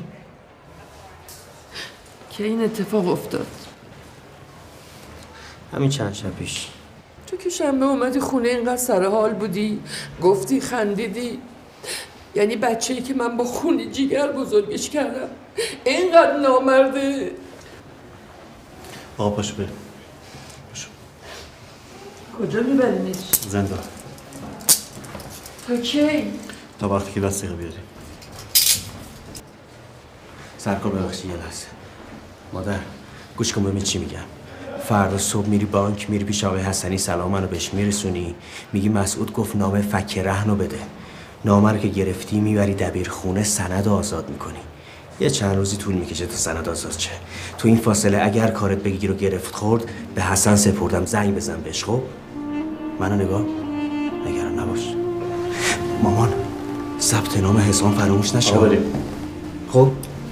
که این اتفاق افتاد همین چند شب پیش. تو که شنبه اومدی خونه اینقدر سر حال بودی، گفتی خندیدی، یعنی بچه‌ای که من با خون جیگر بزرگش کردم اینقدر نامرده. آقا پاشو بریم. پاشو. کجا میبرینش؟ زندان. تا کی؟ تا وقتی که وثیقه بیاریم. سرکار ببخشید یه لحظه. مادر گوش کن ببین چی میگم. فردا صبح میری بانک، میری پیش آقای حسنی، سلام منو بهش میرسونی، میگی مسعود گفت نامه فک رهنو بده. نامه رو که گرفتی میبری دبیرخونه، سند آزاد میکنی. یه چند روزی طول میکشه تا سند آزاد شه. تو این فاصله اگر کارت بگی رو گرفت خورد، به حسن سپردم، زنگ بزن بهش. خب منو نگاه، نگران نباش. مامان ثبت نام حسام فراموش نشه. خب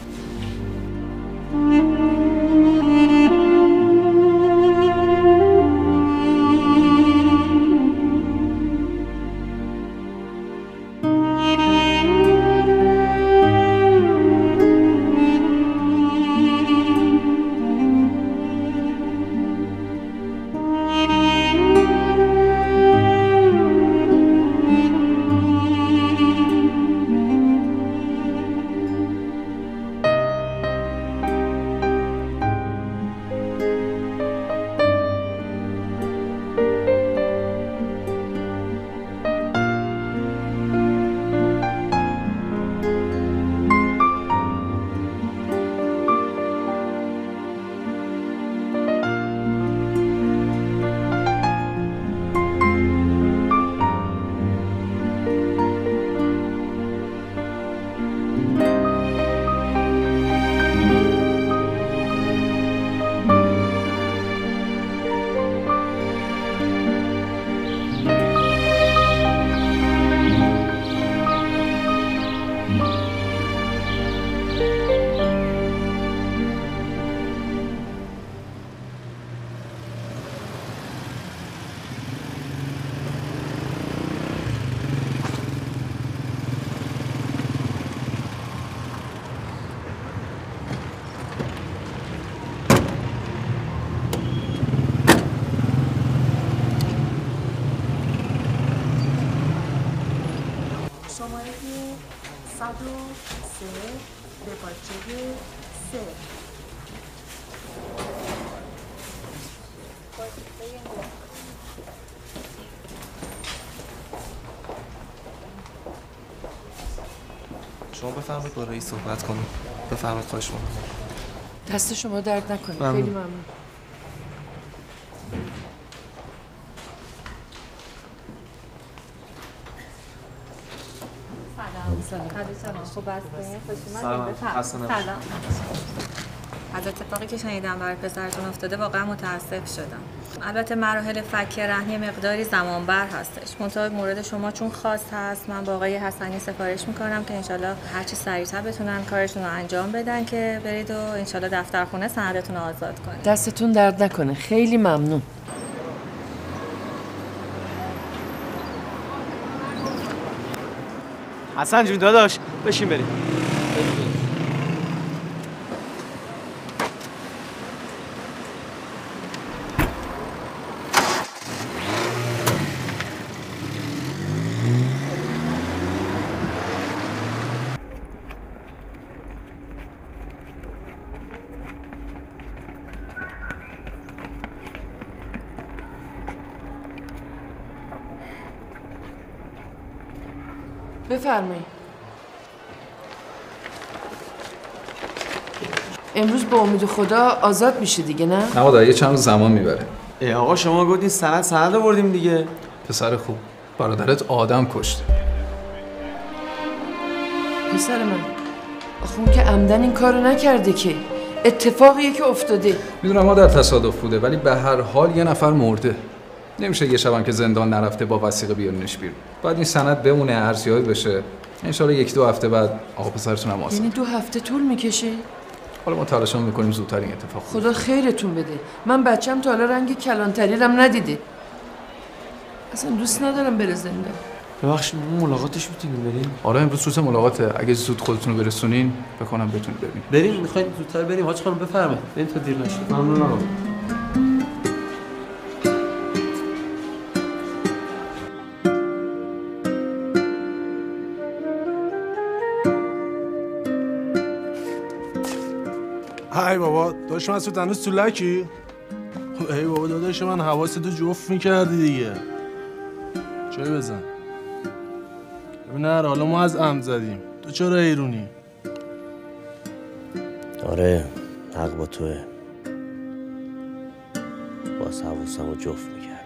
شماره صد و سه به باجه سه. شما بفرمایید با رئیس صحبت کنید. بفرمایید، خواهش می‌کنم. دست شما درد نکنه. ممنون. خیلی ممنون. سلام. سلام. خوب هستین؟ خوش سلام. اومدید. خسته نباشید. سلام. از اتفاقی که شنیدم برای پسرتون افتاده واقعا متاسف شدم. البته مراحل فک رهن مقداری زمانبر هستش. منتها مورد شما چون خاص هست، من با آقای حسنی سفارش میکنم که انشالله هرچی سریعتر بتونن کارشون رو انجام بدن که برید و انشالله دفترخونه سندتون رو آزاد کنید. دستتون درد نکنه. خیلی ممنون. حسن جون داداش بشین بریم. بفرمایید. امروز با امید خدا آزاد میشه دیگه نه؟ نه مادر یه چند روز زمان میبره. ای آقا شما گفتین سند سند آوردیم دیگه. پسر خوب برادرت آدم کشته. پسر من آخه اون که عمدن این کارو نکرده که، اتفاقیه که افتاده. میدونم مادر تصادف بوده ولی به هر حال یه نفر مرده. نمیشه یه شبم که زندان نرفته با وثیقه بیارینش بیرون. بعد این سند بمونه ارزیابی بشه. ان شاءالله یک دو هفته بعد آقا پسرتون هم آزاد. یعنی دو هفته طول میکشه؟ حالا ما تلاشمون میکنیم زودتر این اتفاق خدا خدا خیرتون بده. من بچم تا حالا رنگ کلانتریرم ندیده. اصلا دوست ندارم بره زندان. ببخشید ما ملاقاتش میتونیم بریم؟ آره امروز روز ملاقاته. اگه زود خودتون رو برسونین بکنم بتونید بریم. بریم میخواین زودتر بریم حاج خانم بفرمایید. بریم تا دیر نشه. ممنون آقا. های بابا داشت مسعود هنوز تو لکی؟ ای بابا داداش من حواستو جفت میکردی دیگه. چه بزن ببین هر حالا ما از عمد زدیم تو چرا ایرونی؟ آره حق با توه. باز حواسمو جفت میکردم.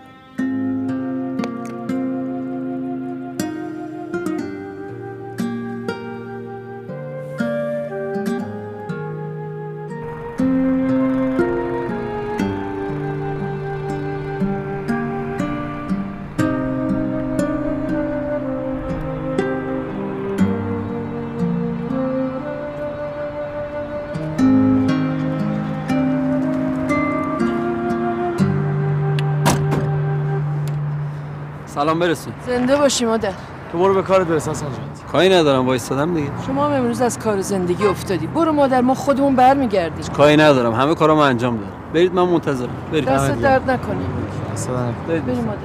سلام برسون. زنده باشی مادر. تو برو به کارت برس حسن جان. کاری ندارم وایسادم دیگه. شما هم امروز از کار زندگی افتادی. برو مادر ما خودمون برمیگردیم. کاری ندارم همه کارامو انجام دادم. برید من منتظرم. برید. دست درد نکنی. اصلا برید بریم مادر.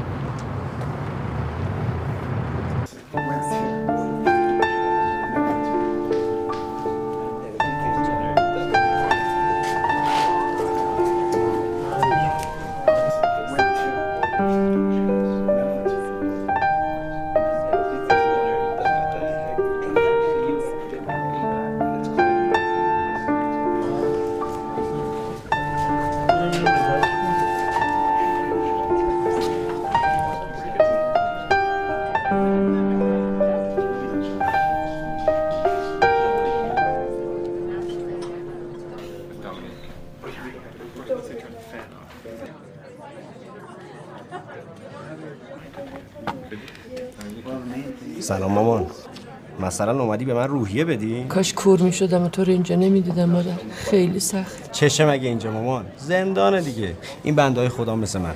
سلام مامان. مثلا اومدی به من روحیه بدی؟ کاش کور میشدم و تو رو اینجا نمیدیدم مادر. خیلی سخت. چشه مگه اینجا مامان؟ زندانه دیگه. این بندهای خدا مثل من.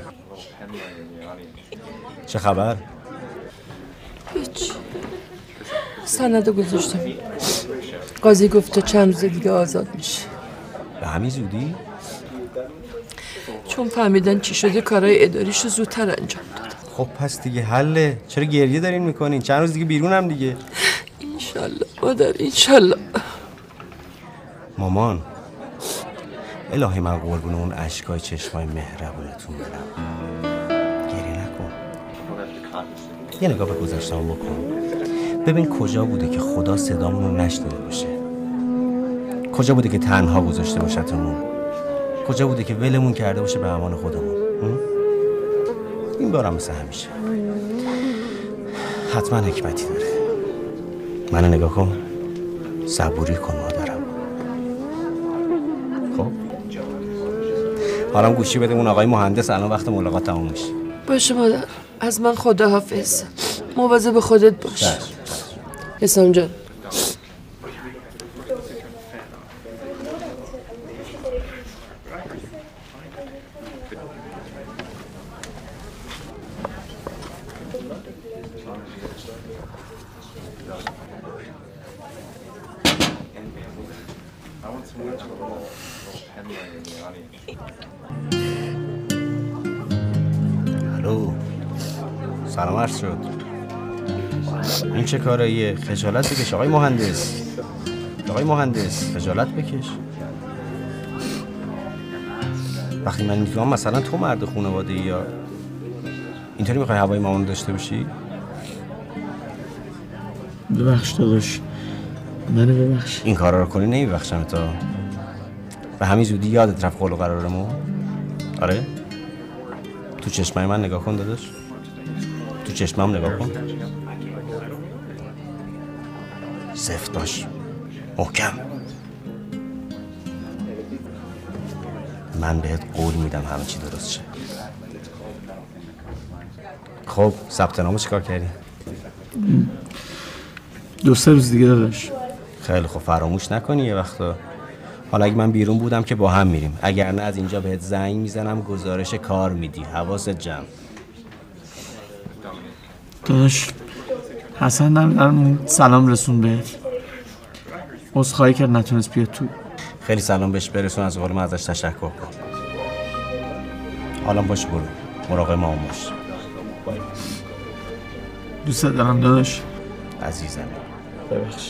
چه خبر؟ هیچ. سند گذاشتم. قاضی گفت تو چند روز دیگه آزاد میشی. به همین زودی؟ چون فهمیدن چی شده کارهای اداریشو زودتر انجام دادن. خب پس دیگه حله. چرا گریه دارین میکنین؟ چند روز دیگه بیرونم دیگه. انشالله مادر انشالله. مامان الهی من قربون اون اشکای چشمای مهربونتون برم. گریه نکن. یه نگاه به گذشته‌ام بکن. ببین کجا بوده که خدا صدامون رو نشنیده باشه. کجا بوده که تنها گذاشته باشتمون. کجا بوده که ولمون کرده باشه به امان خودمون. این بارم مثل همیشه حتما حکمتی داره. منو نگاه کن. صبوری کن مادرم. خب حالا گوشی بده اون آقای مهندس الان وقت ملاقات تموم میشه. باشه مادر از من خداحافظ. مواظب خودت باش. حسام جان الو سلام عرض شد. این چه کاراییه؟ خجالت بکش آقای مهندس. آقای مهندس خجالت بکش. وقتی من میتونم مثلا تو مرد خانواده یا اینطوری میخوای هوای مامان داشته باشی؟ ببخش داداش منو ببخش. این کارا رو کنی نمیبخشم تا. به همین زودی یادت رفت قول و قرارمو؟ آره؟ تو چشمای من نگاه کن داداش. تو چشمم نگاه کن. سفت باش. محکم. من بهت قول میدم همه چی درست شه. خب ثبت نامو چیکار کردی؟ دو سه روز دیگه داداش. خیلی خب فراموش نکنی یه وقتا. حالا اگه من بیرون بودم که با هم میریم، اگر نه از اینجا بهت زنگ میزنم گزارش کار میدی. حواست جمع. داداش حسن هم سلام رسون بهت. عذرخواهی کرد نتونست بیاد تو. خیلی سلام بهش برسون، از قول من ازش تشکر کن. حالا باش برو مراقب ما باش. دوست دارم داداش. عزیزم ببخش.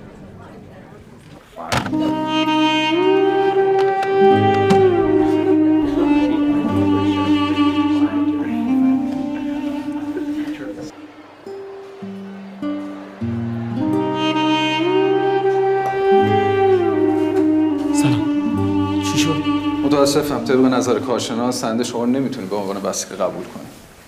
متاسفم طبق نظر کارشناس سند شما نمیتونی به عنوان وثیقه قبول کنی.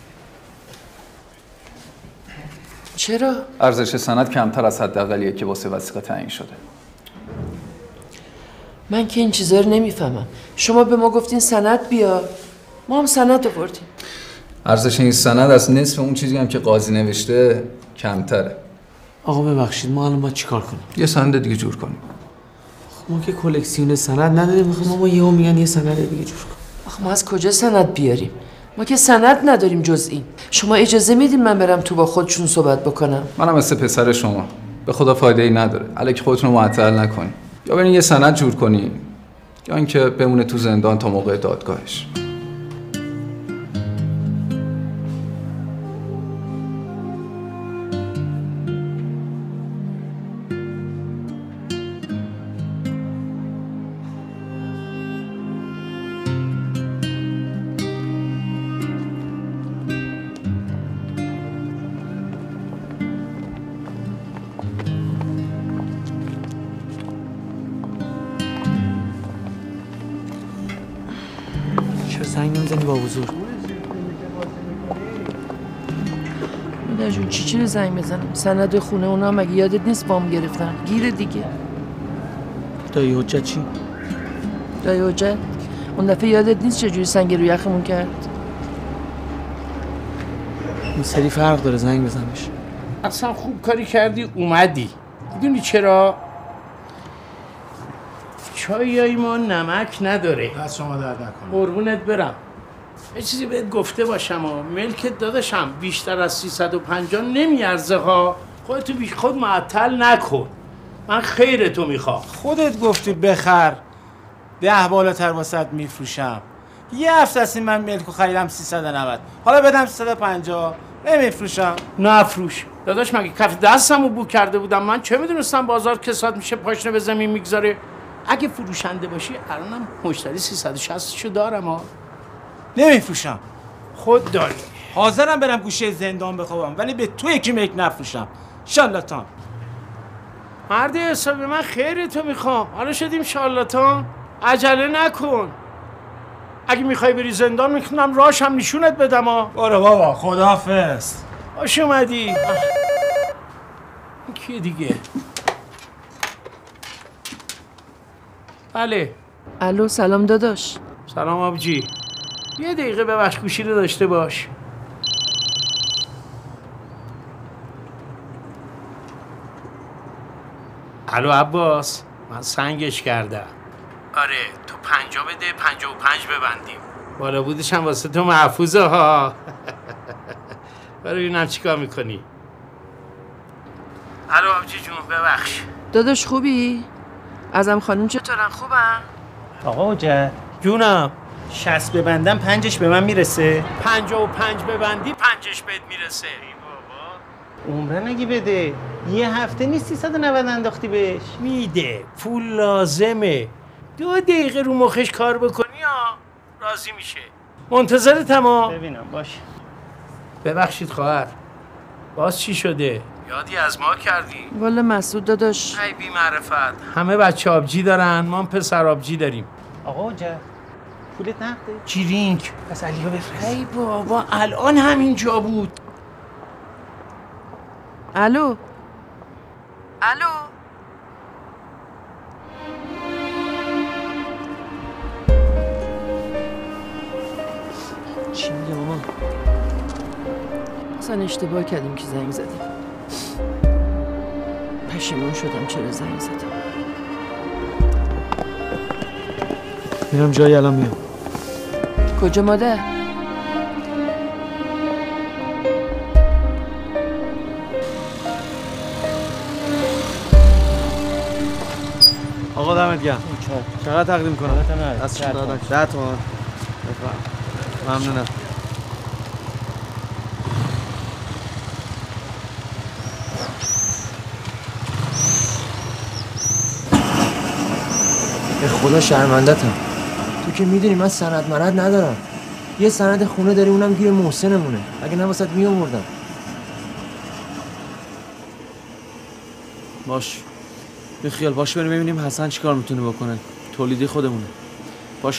چرا؟ ارزش سند کمتر از حداقلیه که واسه وثیقه تعیین شده. من که این چیزا رو نمیفهمم. شما به ما گفتین سند بیا، ما هم سند آوردیم. ارزش این سند از نصف اون چیزی هم که قاضی نوشته کمتره. آقا ببخشید ما الان باید چیکار کنیم؟ یه سند دیگه جور کنیم. ما که کلکسیون سند نداریم، میخوام ما یهو میگن یه سند دیگه جور کنیم. آخه ما از کجا سند بیاریم؟ ما که سند نداریم جز این. شما اجازه میدین من برم تو با خودشون صحبت بکنم؟ منم مثل پسر شما. به خدا فایده ای نداره. الکی خودتون رو معطل نکنین. یا برین یه سند جور کنین یا اینکه بمونه تو زندان تا موقع دادگاهش. زنگ نمیزنی با حضور؟ مادر جون چی چی رو زنگ بزنم؟ سند خونه اونا مگه یادت نیست وام گرفتن؟ گیره دیگه. دایی حجت چی؟ دایی حجت؟ اون دفعه یادت نیست چجوری سنگ رو یخمون کرد؟ این سری فرق داره، زنگ بزنش. اصلا خوب کاری کردی اومدی. میدونی چرا؟ چایای ما نمک نداره. دست شما درد نکنه. قربونت برم. یه چیزی بهت گفته باشم ها، ملکت داداشم بیشتر از سیصد و پنجاه نمیارزه ها. خودتو بی خود معطل نکن. من خیرتو میخوام. خودت گفتی بخر. ده بالاتر واسط میفروشم. یه هفته از این من ملکو خریدم سیصد و نود. حالا بدم سیصد و پنجاه. نمیفروشم. نفروش. داداش مگه کف دستمو بو کرده بودم من چه میدونستم بازار کساد میشه پاشنه به زمین میگذاره. اگه فروشنده باشی الانم مشتری سیصد و شصت شو دارم ها. نمیفروشم. خود داری. حاضرم برم گوشه زندان بخوابم ولی به تو یکی میک نفروشم. شالاتان. مرد حسابی من خیرتو میخوام. حالا شدیم شالاتان. عجله نکن. اگه میخوای بری زندان میتونم راهش هم نشونت بدم ها. برو بابا خداحافظ. باش اومدی. این کیه دیگه؟ بله. الو سلام داداش. سلام آبجی. یه دقیقه ببخش گوشی رو داشته باش. الو عباس، من سنگش کردم. آره تو پنجا بده پنجا و پنج ببندیم. بالا بودش هم واسه تو محفوظه ها. برو ببینم چیکار میکنی. الو آبجی جون ببخش. داداش خوبی؟ ازم خانم چطورن؟ خوبم؟ آقا حجت جونم. شصت ببندم پنجش به من میرسه؟ پنجا و پنج ببندی پنجش بهت میرسه. عمرن اگه بده یه هفته نیست سیصد و نود انداختی بهش. میده پول لازمه. دو دقیقه رو مخش کار بکنی ها راضی میشه. منتظرتم ها. ببینم باش. ببخشید خواهر باز چی شده؟ یادی از ما کردی؟ والا مسعود داداش ای بی معرفت. همه بچه آبجی دارن ما هم پسر آبجی داریم. آقا جا پولت نقده؟ چیرینگ پس علیو بفرست. ای بابا الان همینجا بود. الو الو چی میگه مامان؟ اصلا اشتباه کردیم که زنگ زدیم. پشیمون شدم چرا زنگ زدم. میرم جایی الان میام. کجا مادر؟ آقا دمت گرم. چقدر تقدیم کنم؟ دست شما دادم. ده تومن. بفرم. ممنونم. به خدا شرمندتم. تو که میدونی من سند مرد ندارم. یه سند خونه داری اونم گیر محسنمونه. اگه نواسط میآوردم. باش. به خیال باش بریم ببینیم حسن چیکار میتونه بکنه. تولیدی خودمونه. باشه.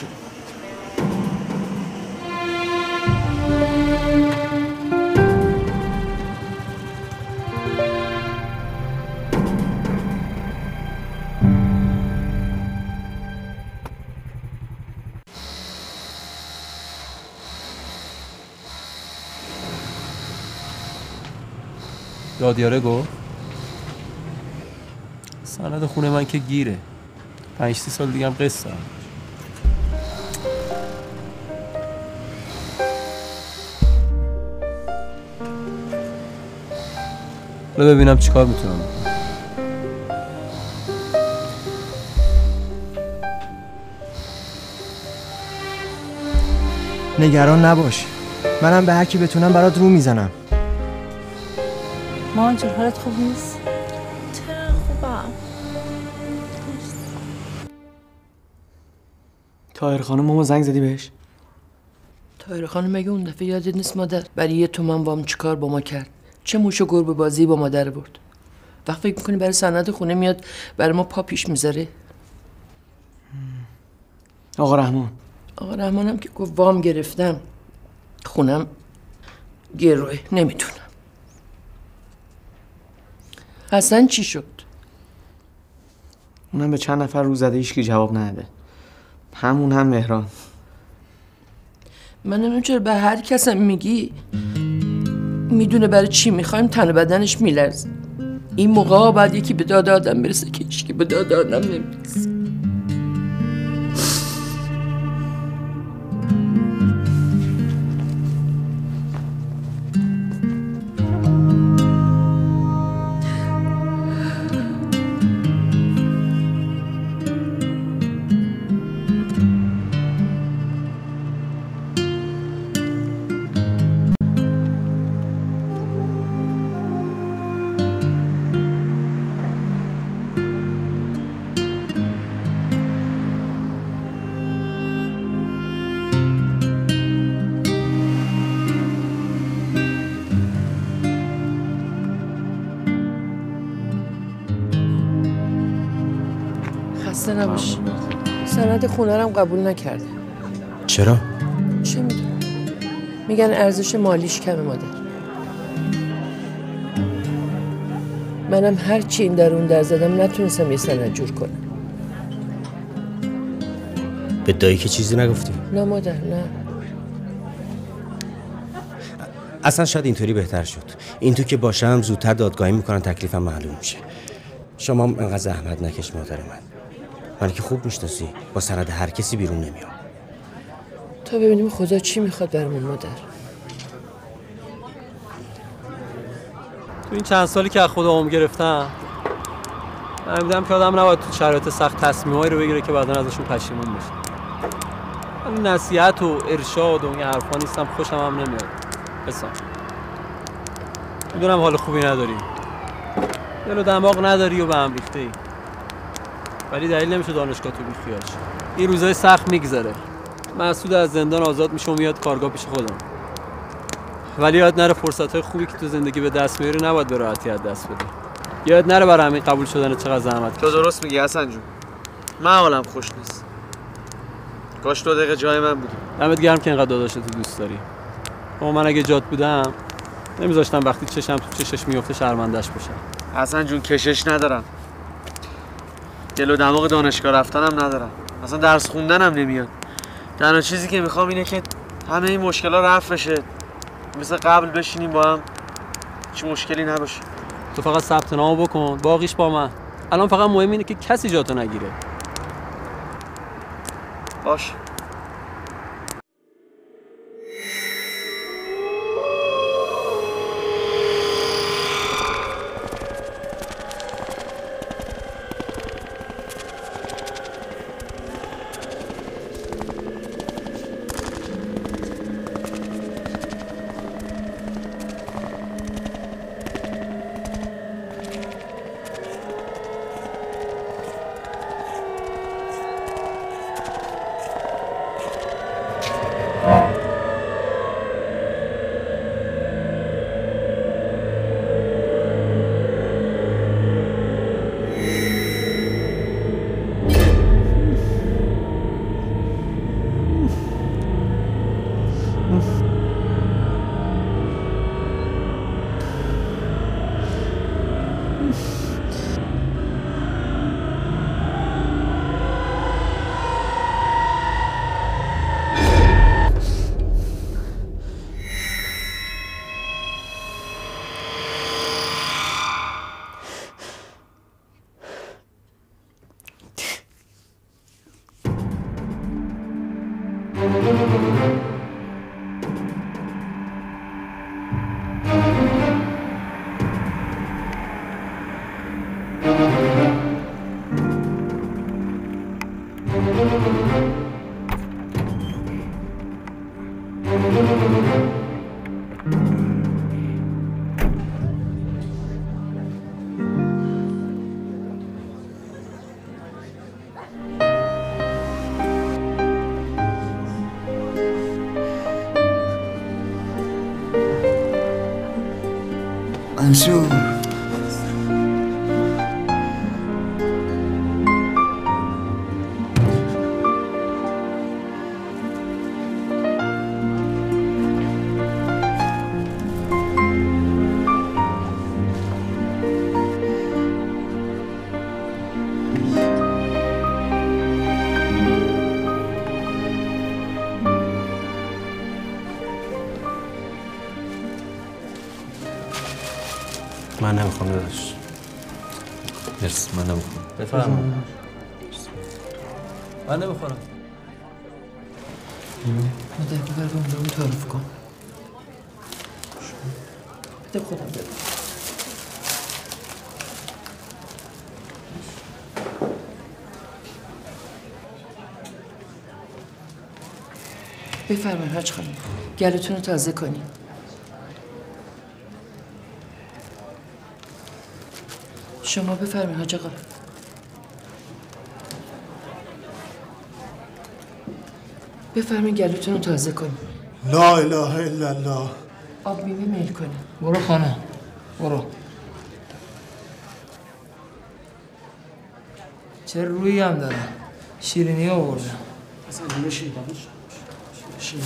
دادیاره گفت سند خونه من که گیره پنج سی سال دیگه هم قسط دارم. حالا ببینم چیکار میتونم بکنم. نگران نباش. منم به هر کی بتونم برات رو میزنم. مامان جون حالت خوب نیست؟ چرا خوبم؟ طاهر خانم ماما زنگ زدی بهش؟ طاهر خانم مگه اون دفعه یادت نیست مادر؟ برای یه تومن وام چیکار با ما کرد؟ چه موش و گربه بازی با مادر برد؟ وقت فکر میکنی برای سند خونه میاد برای ما پا پیش میذاره؟ آقا رحمان آقا رحمانم که گفت وام گرفتم خونم گروه نمیتونم. حسن چی شد؟ اونم به چند نفر رو زده هیچکی جواب نداده. همون هم مهران. من نمیدونم چرا به هر کسم میگی میدونه برای چی میخوایم تن بدنش میلرزه. این موقع ها باید یکی به داد آدم برسه که هیچکی به داد آدم نمیرسه. خسته نباش. سند خونه رم قبول نکرده. چرا؟ چه میدونم. میگن ارزش مالیش کمه مادر. منم هر چی این در اون در زدم نتونستم یه سند جور کنم. به دایی که چیزی نگفتی؟ نه مادر نه. اصلا شاید اینطوری بهتر شد. این تو که باشم زودتر دادگاهی میکنن تکلیفم معلوم میشه. شما انقدر زحمت نکش مادر من. من که خوب میشناسی با سند هر کسی بیرون نمیام. تا ببینیم خدا چی میخواد برامون مادر. تو این چند سالی که از خدا عمر گرفتم من میدم که آدم نباید تو شرایط سخت تصمیمایی رو بگیره که بعداً ازشون پشیمون بشه. من نصیحت و ارشاد و این حرفا نیستم، خوشم هم نمیاد. حسام میدونم حال خوبی نداری، دل و دماغ نداری و به هم ریخته ای، ولی دلیل نمیشه دانشگاه تو بیخیال شی. این روزای سخت میگذره. مسعود از زندان آزاد میشه و میاد کارگاه پیش خودم. ولی یاد نره فرصت‌های خوبی که تو زندگی به دست میاری نباید به راحتی از دست بدی. یاد نره برای همین قبول شدن چقدر زحمت. تو درست میگی حسن جون. من حالم خوش نیست. کاش دو دقیقه جای من بودی. دمت گرم که اینقدر داداشتو دوست داری. اما من اگه جات بودم نمیذاشتم وقتی چشم تو چشش میفته شرمندش بشم. حسن جون کشش ندارم. دل و دماغ دانشگاه رفتنم ندارم. اصلا درس خوندنم نمیاد. تنها چیزی که میخوام اینه که همه این مشکلات رفع بشه. مثل قبل بشینیم با هم. هیچ مشکلی نباشه. تو فقط ثبت نامو بکن، باقیش با من. الان فقط مهم اینه که کسی جاتو نگیره. باش. منصور من نمیخوام داداش. مرسی من نمیخوام. بفرمایید. من نمیخورم. مادر ببر به اون تعارف کن. بده خودم بده. بفرمایید حاج خانم. گلوتون رو تازه کنین. شما بفرمایید حاج آقا. بفرمایید گلوتون رو تازه کنید. لا اله الا الله. آب میوه میل کنید. برو خانه. برو. چه رویی هم داره. شیرینی آورده. اصلا بشین باش. بشین.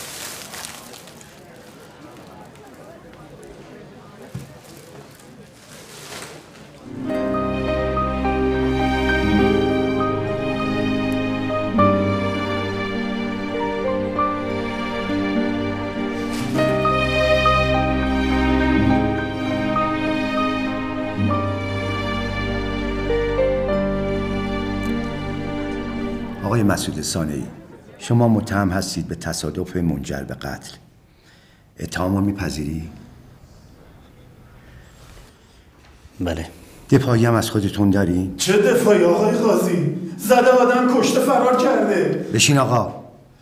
آقای مسعود صانعی، شما متهم هستید به تصادف منجر به قتل. اتهام رو میپذیری؟ بله. دفاعی هم از خودتون داری؟ چه دفاعی آقای قاضی؟ زده آدم کشته فرار کرده. بشین آقا.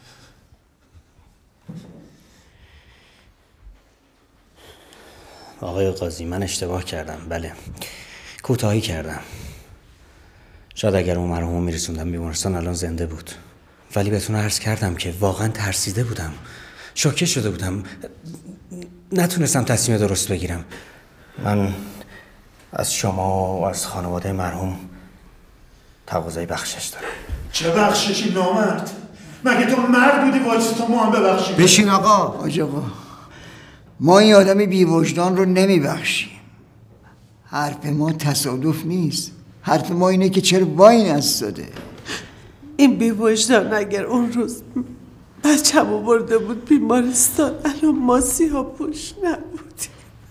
آقای قاضی من اشتباه کردم. بله کوتاهی کردم. شاید اگر اون مرحوم میرسوندم بیمارستان الان زنده بود، ولی بهتون عرض کردم که واقعا ترسیده بودم، شوکه شده بودم، نتونستم تصمیم درست بگیرم. من از شما و از خانواده مرحوم تقاضای بخشش دارم. چه بخششی نامرد؟ مگه تو مرد بودی وایس تو ما هم ببخشیم؟ بشین آقا. حاج آقا ما این آدم بی وجدان رو نمیبخشیم. حرف ما تصادف نیست. حرف ما اینه که چرا وای نستاده. این بی وجدان اگر اون روز بچه‌مو برده بود بیمارستان الان ما سیاه پوش نبودیم.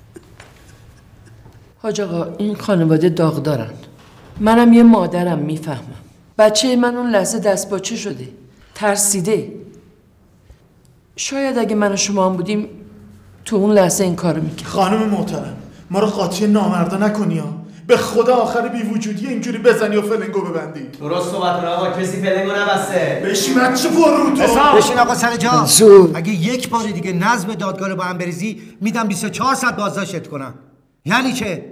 حاج آقا این خانواده داغ دارن. منم یه مادرم میفهمم. بچه من اون لحظه دست باچه شده، ترسیده. شاید اگه من و شما هم بودیم تو اون لحظه این کارو میکرد. خانم محترم ما رو قاطی نامردا نکنی ها. به خدا آخر بی وجودی اینجوری بزنی و فلنگو ببندی. درست صحبت کن آقا، کسی فلنگو نبسته. بشین بچه پر رو تو. بشین آقا سر جا. اگه یک بار دیگه نظم دادگاه رو با هم بریزی میدم بیست و چهار ساعت بازداشتت کنم. یعنی چه؟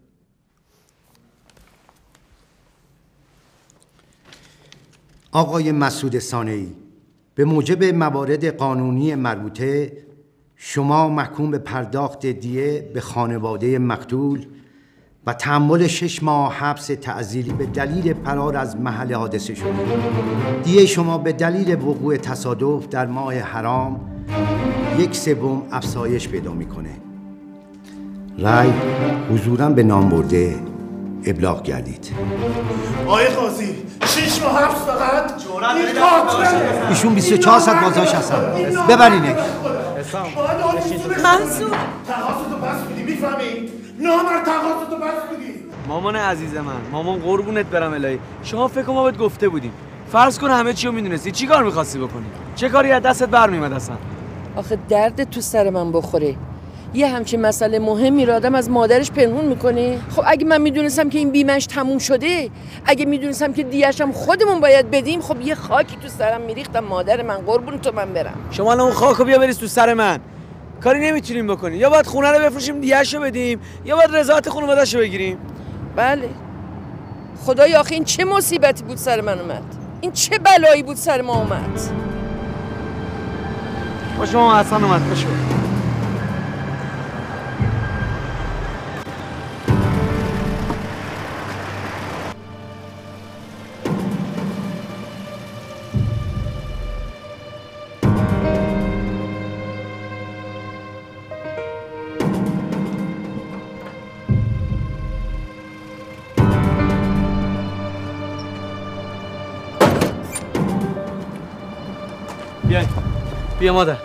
آقای مسعود صانعی، به موجب موارد قانونی مربوطه شما محکوم به پرداخت دیه به خانواده مقتول و تحمل شش ماه حبس تعزیری به دلیل فرار از محل حادثه شدید. دیه شما به دلیل وقوع تصادف در ماه حرام یک سوم افزایش پیدا میکنه. رأی حضوراً به نام برده ابلاغ گردید. آقای قاضی شش ماه حبس فقط؟ این قاتل ایشون بیست و چهار ساعت بازداشت هستن. ببرینه. منصور تقاضاتو بس میدی میفهمی؟ نامرد تقاضاتو بس میدی. مامان عزیز من، مامان قربونت برم الهی. شما فکر کنم ما بهت گفته بودیم. فرض کن همه چی رو میدونستی، چی کار میخواستی بکنی؟ چه کاری از دستت برمیومد اصلا؟ آخه درد تو سر من بخوره. یه همچین مسئله مهمی رو آدم از مادرش پنهون میکنه. خب اگه من میدونستم که این بیمهش تموم شده، اگه میدونستم که دیه‌اش هم خودمون باید بدیم، خب یه خاکی تو سرم میریختم مادر من، قربون تو من برم. شما الان اون خاکو بیا بریز تو سر من. کاری نمیتونیم بکنیم. یا باید خونه رو بفروشیم دیه‌اشو بدیم، یا باید رضایت خانواده‌شو بگیریم. بله. خدایا آخه این چه مصیبتی بود سر من اومد؟ این چه بلایی بود سر ما اومد؟ با شما حسن اومد بشو. بیا بیا مادر.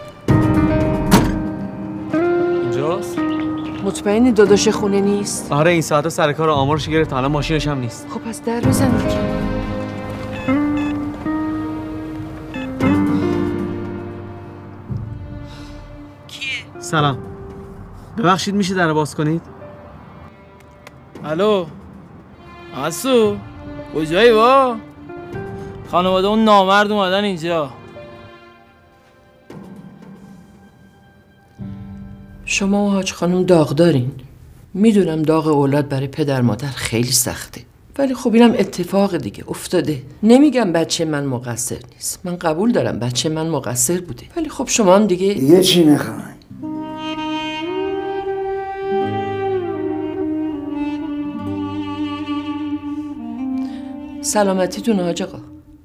اینجاست؟ مطمئنی داداش خونه نیست؟ آره این ساعتا سر کار آمارش گرفت، حالا ماشینش هم نیست. خب پس در بزن دیگه. کیه؟ سلام. ببخشید میشه در باز کنید؟ الو آسو کجایی با؟ خانواده اون نامرد اومدن اینجا. شما و حاج خانم داغ دارین. میدونم داغ اولاد برای پدر مادر خیلی سخته، ولی خب اینم اتفاق دیگه افتاده. نمیگم بچه من مقصر نیست، من قبول دارم بچه من مقصر بوده، ولی خب شما هم دیگه دیگه چی میخواین؟ سلامتیتون حاج آقا.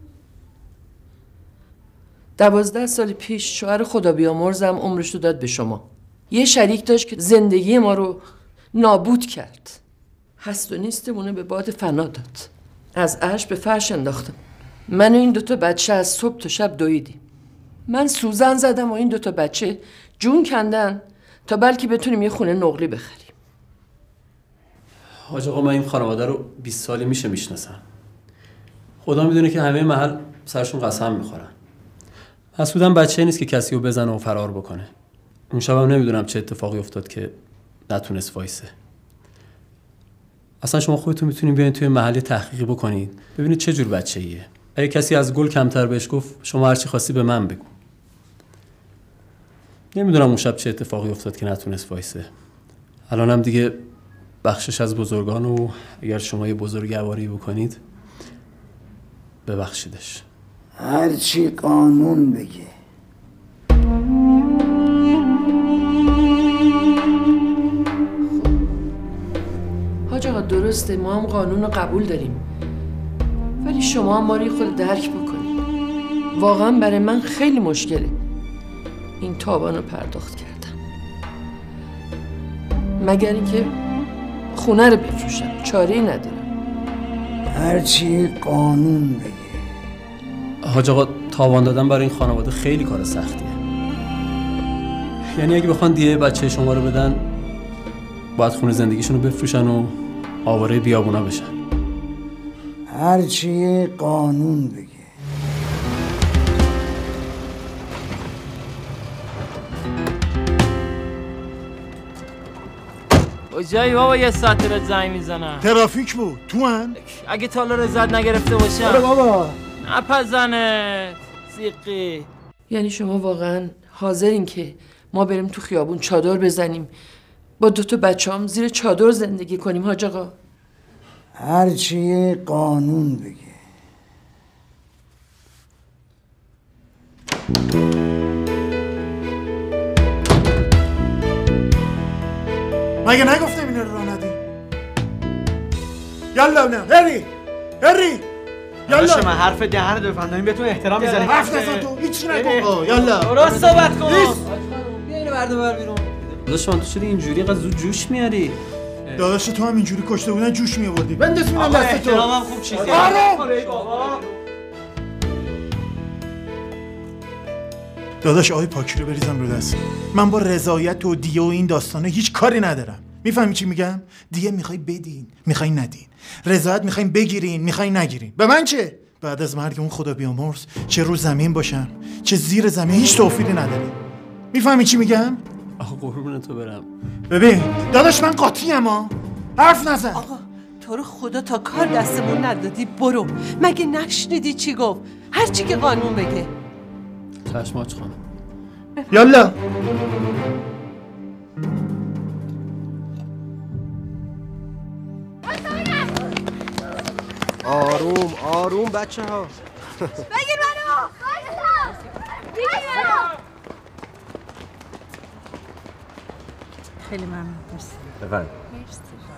دوازده سال پیش شوهر خدا بیامرزم عمرش رو داد به شما. یه شریک داشت که زندگی ما رو نابود کرد. هست و نیستمونه به باد فنا داد. از عرش به فرش انداختم. من و این دوتا بچه از صبح تا شب دویدیم. من سوزن زدم و این دوتا بچه جون کندن تا بلکه بتونیم یه خونه نقلی بخریم. حاج آقا من این خانواده رو بیست سالی میشه میشناسم. خدا میدونه که همه محل سرشون قسم میخورن. مسعودم بچه نیست که کسی رو بزنه و فرار بکنه. اون شبم نمیدونم چه اتفاقی افتاد که نتونست وایسه. اصلا شما خودتون میتونید بیاین توی محل تحقیقی بکنید ببینید چه جور بچه‌ایه. اگه کسی از گل کمتر بهش گفت شما هر چی خواستی به من بگو. نمیدونم اون شب چه اتفاقی افتاد که نتونست وایسه. الانم دیگه بخشش از بزرگان و اگر شما یه بزرگواری بکنید ببخشیدش. هر چی قانون بگه. حاج آقا درسته ما هم قانون رو قبول داریم، ولی شما هم ما رو خود درک بکنید. واقعا برای من خیلی مشکله این تاوان رو پرداخت کردم، مگر اینکه خونه رو بفروشم. چاره‌ای ندارم. هرچی قانون بگه. حاج آقا تاوان دادن برای این خانواده خیلی کار سختیه. یعنی اگه بخوان دیه بچه شما رو بدن باید خونه زندگیشون رو بفروشن و آواره بیابونا بشن. هرچی قانون بگه. کجایی بابا یه ساعت رو زنگ میزنم؟ ترافیک بود تو هم؟ اگه تا حالا رضایت نگرفته باشم. آره بابا نپزنه سیقی. یعنی شما واقعا حاضرین که ما بریم تو خیابون چادر بزنیم با دوتا بچه‌ام زیر چادر زندگی کنیم حاج آقا؟ هرچی قانون بگه. مگه نگفتم این رو راه ندی؟ یالا نه هری هری یالا من حرف دهن رو بفهمم بهتون احترام میذارم. حرف نزن تو هیچ نکن. یالا درست صحبت کن. بیا اینو برده بر بیرون. داداش من تو چرا اینجوری قضا زود جوش میاری؟ داداش تو هم اینجوری کشته بودن جوش میآوردی. بنداز میونم دست تو. احترامم خوب چیزی. آره بابا. داداش آقای پاکی رو بریزم رو دست. من با رضایت و دیه و این داستانه هیچ کاری ندارم. میفهمی چی میگم؟ دیه میخوای بدین، میخوای ندین. رضایت میخواین بگیرین، میخوای نگیرین. به من چه؟ بعد از مرگ اون خدا بیامرز چه رو زمین باشم، چه زیر زمین هیچ توفیری نداری. میفهمی چی میگم؟ آقا قربون تو برم. ببین داداش من قاطیم ها. حرف نزن. آقا تو رو خدا تا کار دستمون ندادی برو. مگه نشنیدی چی گفت؟ هر چی که قانون بگه. چشم آج خانم. یالا. آروم آروم بچه ها. بگیر منو. بگیر منو. خیلی ممنون. مرسی. بفرمایید. مرسی.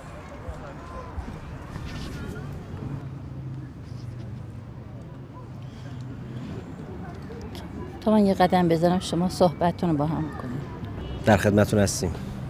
تا من یه قدم بذارم شما صحبتتون رو با هم کنید. در خدمتتون هستیم.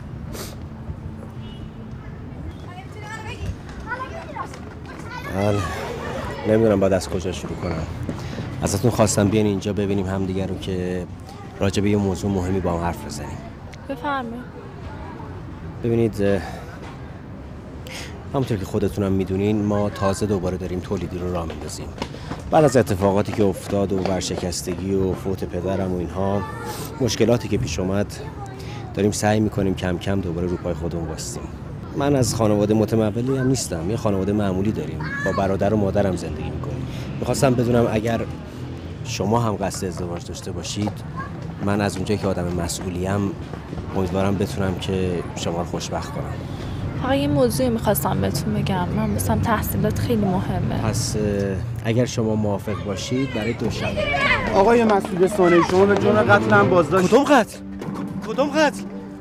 من نمیدونم باید از کجا شروع کنم. ازتون خواستم بیاین اینجا ببینیم همدیگر رو که راجع به یه موضوع مهمی با هم حرف بزنیم. بفرمایید. ببینید همونطور که خودتونم میدونین ما تازه دوباره داریم تولیدی رو راه میندازیم. بعد از اتفاقاتی که افتاد و ورشکستگی و فوت پدرم و اینها، مشکلاتی که پیش اومد، داریم سعی میکنیم کم کم دوباره رو پای خودمون بایستیم. من از خانواده متمولی هم نیستم، یه خانواده معمولی داریم، با برادر و مادرم زندگی میکنیم. میخواستم بدونم اگر شما هم قصد ازدواج داشته باشید، من از اونجایی که آدم مسئولیم امیدوارم بتونم که شما رو خوشبخت کنم. فقط یه موضوعی میخواستم بهتون بگم. من مثلا تحصیلات خیلی مهمه. پس اگر شما موافق باشید برای دوشنبه. آقای مسئول ثانوی شما به جرم قتل هم بازداشت. کدوم قتل؟ کدوم قتل؟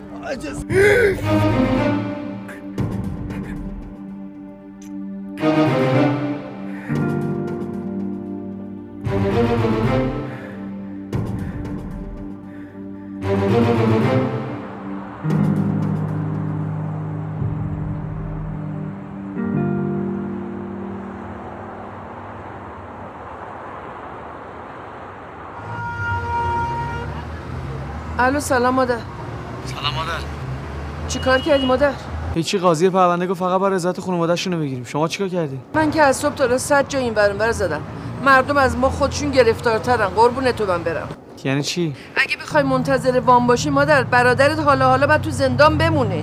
الو سلام مادر. سلام مادر. چی کار کردی مادر؟ هیچی، قاضی پرونده گفت فقط با رضایت خانواده‌شون رو بگیریم. شما چیکار کردی؟ من که از صبح تا صد جا این ور اون ور زدم. مردم از ما خودشون گرفتارترن. قربون تو من برم. یعنی چی؟ اگه بخوای منتظر وام باشی مادر، برادرت حالا حالا بعد تو زندان بمونه.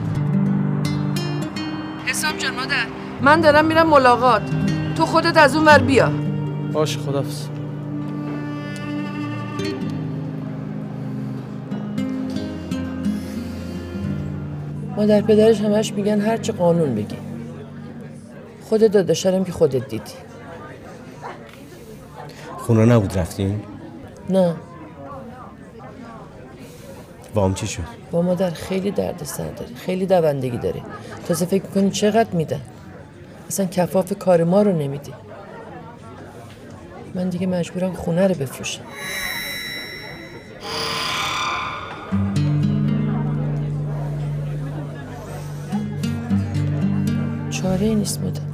حسام جان مادر، من دارم میرم ملاقات. تو خودت از اون ور بیا. باشه خدافظ. مادر پدرش همش میگن هرچی قانون بگی. خودت داداشرم که خودت دیدی. خونه نبود رفتین؟ نه. وام چی شد؟ با مادر خیلی درد سر داره، خیلی دوندگی داره. تازه فکر میکنی چقدر میدن؟ اصلا کفاف کار ما رو نمیدی. من دیگه مجبورم خونه رو بفروشم. چاره ای نیست مادر.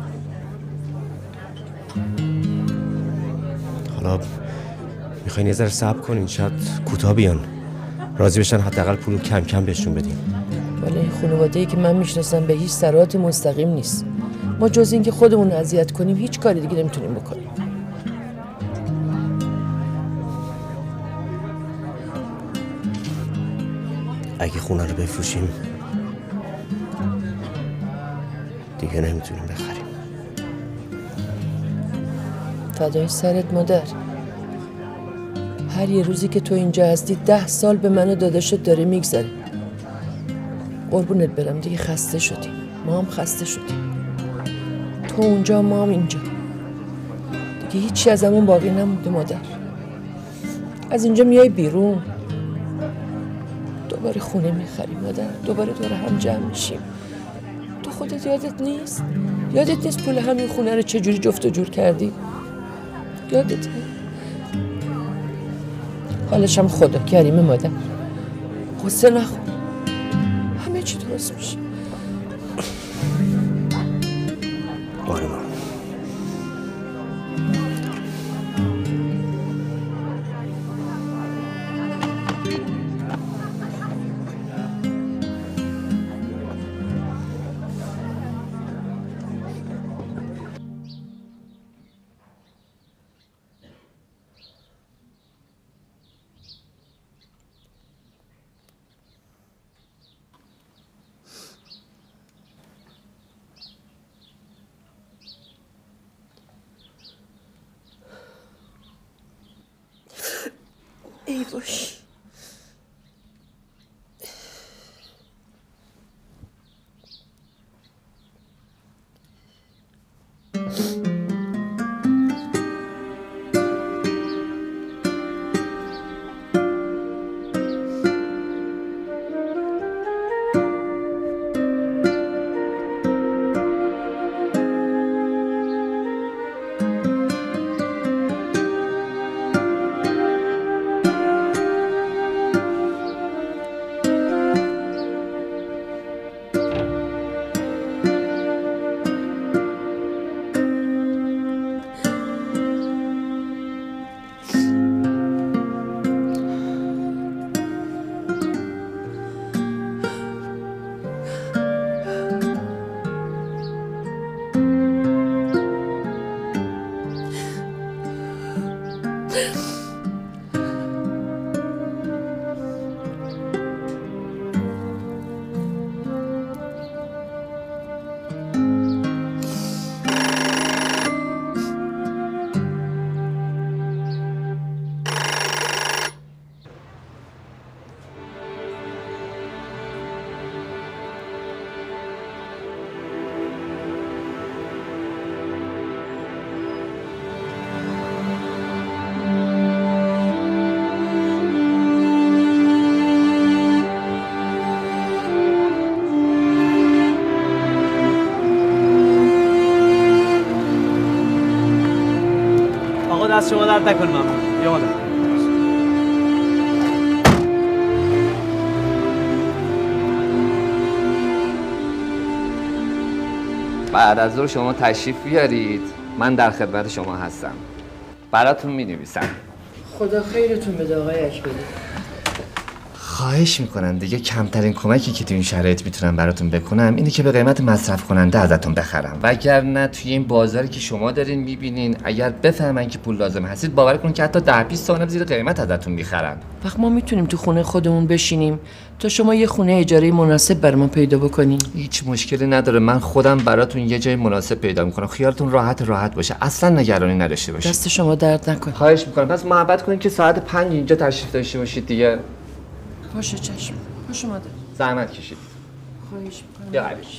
حالا میخواین یه ذره صبر کنین، شاید کوتاه بیان، راضی بشن حداقل پولو کم کم بهشون بدین. ولی این خانواده‌ای که من میشناسم به هیچ صراحت مستقیم نیست. ما جز این که خودمون اذیت کنیم هیچ کاری دیگه نمیتونیم بکنیم. اگه خونه رو بفروشیم دیگه نمیتونیم بخریم. فدای سرت مادر. هر یه روزی که تو اینجا هستی ده سال به من و داداشت داره میگذره. قربونت برم دیگه خسته شدیم. ما هم خسته شدیم. تو اونجا ما هم اینجا. دیگه هیچی از همون باقی نمونده مادر. از اینجا میای بیرون دوباره خونه میخریم مادر، دوباره دور هم جمع میشیم. تو خودت یادت نیست؟ یادت نیست پول همین خونه رو چجوری جفت و جور کردی؟ یادته؟ حالش هم خدا کریمه مادر. قصه نخور، همه چی درست میشه. باره ما ای باش. دست شما درد نکنه ممنون. یا مادر. بعد از ظهر شما تشریف بیارید، من در خدمت شما هستم. براتون می‌نویسم. خدا خیرتون بده آقای اکبری. خواهش میکنم دیگه کمترین کمکی که تو این شرایط میتونم براتون بکنم اینه که به قیمت مصرف کننده ازتون بخرم، وگرنه توی این بازاری که شما دارین میبینین اگر بفهمن که پول لازم هستید باور کنین که حتی ده بیست تومن زیر قیمت ازتون میخرن. وقت ما میتونیم تو خونه خودمون بشینیم تا شما یه خونه اجاره مناسب برای ما پیدا بکنین. هیچ مشکلی نداره، من خودم براتون یه جای مناسب پیدا میکنم. خیالتون راحت راحت باشه، اصلا نگرانی نداشته باشید. دست شما درد نکنه. خواهش میکنم. پس محبت کنین که ساعت پنج اینجا تشریف داشته باشید دیگه. باشه چشم. خوش اومده. زحمت کشید. خواهش میکنم. یا علی.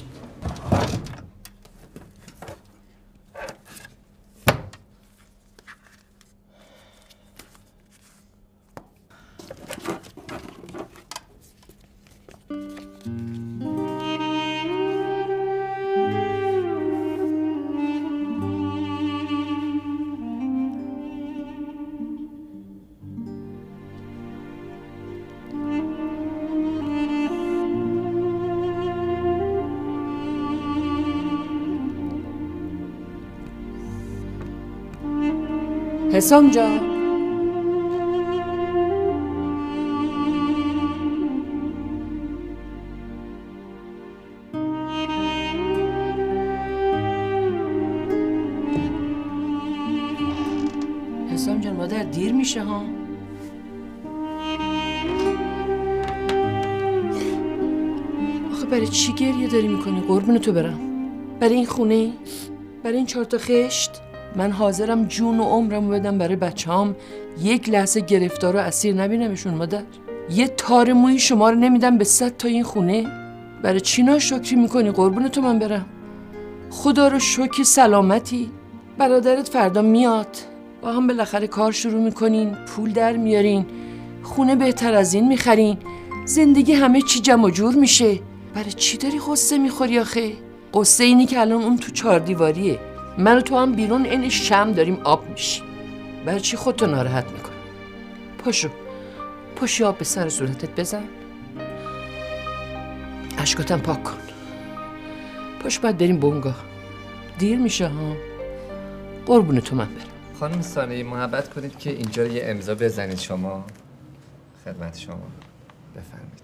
حسام جان حسام جان مادر دیر میشه ها. آخه برای چی گریه داری میکنی قربون تو برم؟ برای این خونه؟ برای این چهار تا خشت؟ من حاضرم جون و عمرمو بدم برای بچه‌هام یک لحظه گرفتار و اسیر نبینمشون مادر. یه تار موی شما رو نمیدم به صد تا این خونه. برای چی ناشکری میکنی قربون تو من برم؟ خدا رو شکر سلامتی. برادرت فردا میاد با هم بالاخره کار شروع میکنین، پول در میارین، خونه بهتر از این میخرین، زندگی همه چی جمع و جور میشه. برای چی داری قصه میخوری آخه؟ قصه اینی که الان اون تو چهار دیواریه، من و تو هم بیرون این شم داریم آب میشیم. برای چی خودتو ناراحت میکنی؟ پاشو پاشو آب به سر صورتت بزن، اشکاتم پاک کن. پاشو باید بریم بونگا، دیر میشه ها. قربون تو من برم. خانم سانه‌ای محبت کنید که اینجا رو یه امضا بزنید. شما خدمت شما بفرمایید.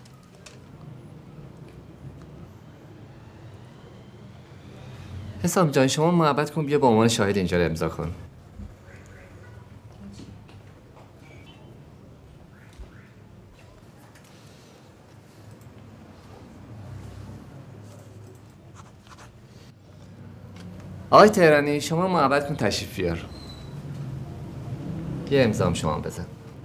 حسام جان شما محبت کن بیا با عنوان شاهد اینجا رو امضا کن. آقای تهرانی شما محبت کن تشریف بیار. یه امضام شما بزن.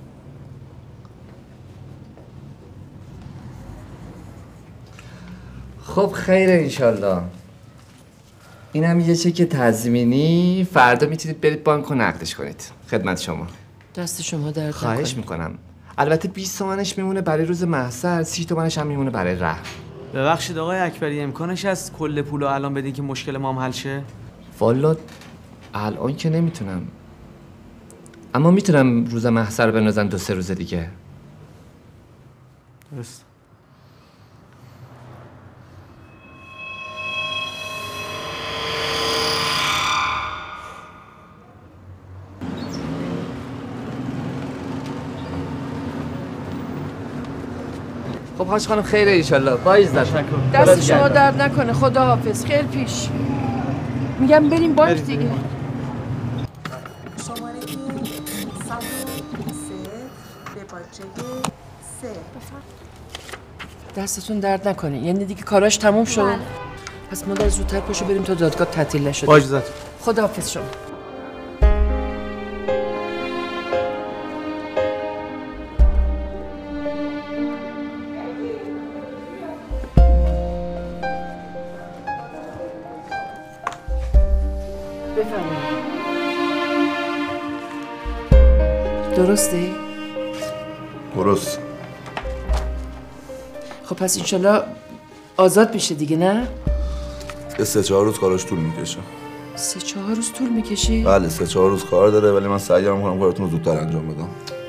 خب خیره انشالله. این هم یه چک تضمینی، فردا میتونید برید بانک و نقدش کنید. خدمت شما. دست شما درد نکنه. خواهش میکنم. البته بیست تومنش میمونه برای روز محضر، سی تومنش هم میمونه برای رهن. ببخشید آقای اکبری امکانش هست کل پولو الان بدین که مشکل ما هم حل شه؟ والا الان که نمیتونم، اما میتونم روز محضر بنازم دو سه روز دیگه. درست. خب حاج خانم خیره ایشالله. بایز در دست شما درد نکنه. خدا حافظ. خیر پیش. میگم بریم بانک دیگه. شماره صد و سه به باجه سه. دستتون درد نکنه. یعنی دیگه کاراش تموم شد؟ بله. پس ما در زودتر پاشو بریم تا دادگاه تعطیل نشده. با اجازهتون. خدا حافظ شما. درسته؟ درست. خب پس انشالله آزاد میشه دیگه نه؟ یه سه چهار روز کاراش طول میکشه. سه چهار روز طول میکشه؟ بله سه چهار روز کار داره ولی من سعی میکنم کارتون رو زودتر انجام بدم.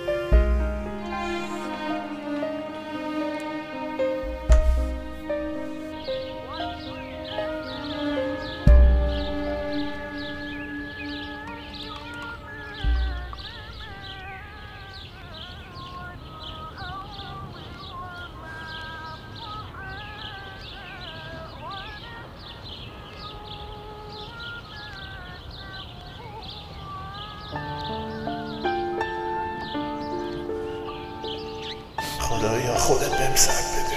خدایا خودت بهم سر بده.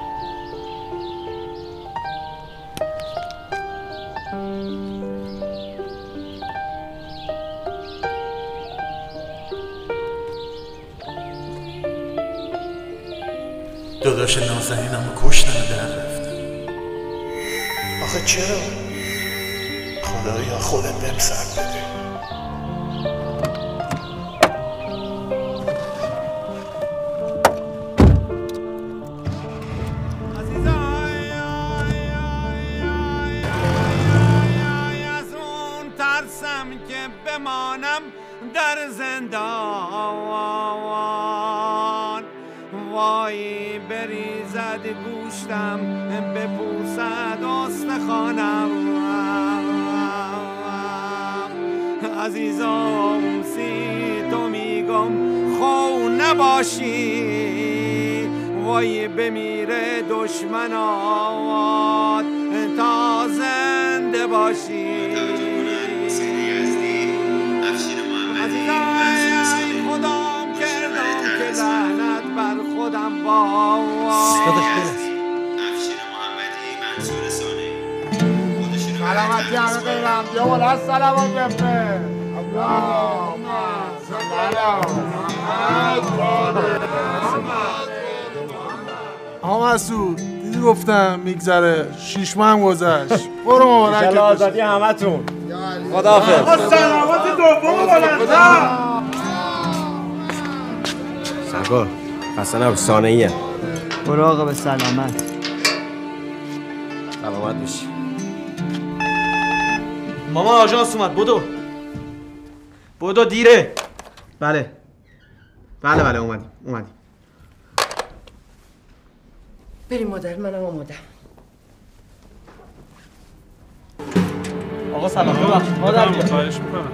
داداش نازنینمو کشتن و در رفتن. آخه چرا؟ خدایا خودت بهم سر بده. بمانم در زندان وای بریزد گوشتم بپوسد استخوانم عزیزم سی تو میگم خو نباشی وای بمیره دشمنات تا زنده باشی عزیزم خودم کردم که لعنت بر خودم باد سلامتی همه غیرم بیا بالا سلامات بفره اللهم صل علی محمد. آقا مسعود دیدی گفتم میگذره شیش ماه هم گذشت برو مبارکت باشه آزادی همتون خداحافظ آقا سلامات دوم بلنده سرکار خسته نباش ثانیه برو آقا به سلامت سلامت باشی مامان آژانس اومد بدو بدو دیره بله بله بله اومدیم اومدیم بریم مادر منم آمادم آقا سلام ببخشید مادر بیا خواهش میکنم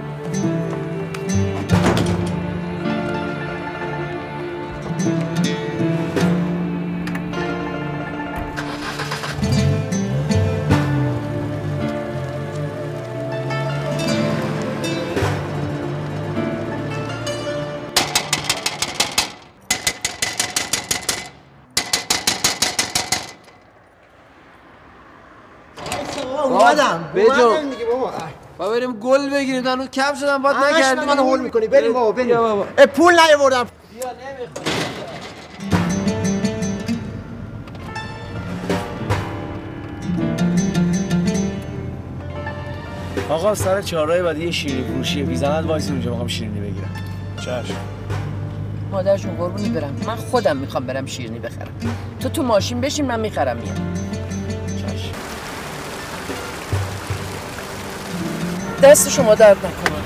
اومدم بجو اومدم دیگه بابا با بریم گل بگیریم هنوز کم شدم باد نگردیم من هول میکنی بریم بابا بریم بیا بابا اه، پول نیاوردم بیا نمیخوام آقا سر چهارراه بعد یه شیرینی فروشیه بی زحمت وایس اونجا میخوام شیرینی بگیرم چشم مادرشون قربونی برم من خودم میخوام برم شیرینی بخرم تو تو ماشین بشین من میخرم میام چشم دست شما درد نکنه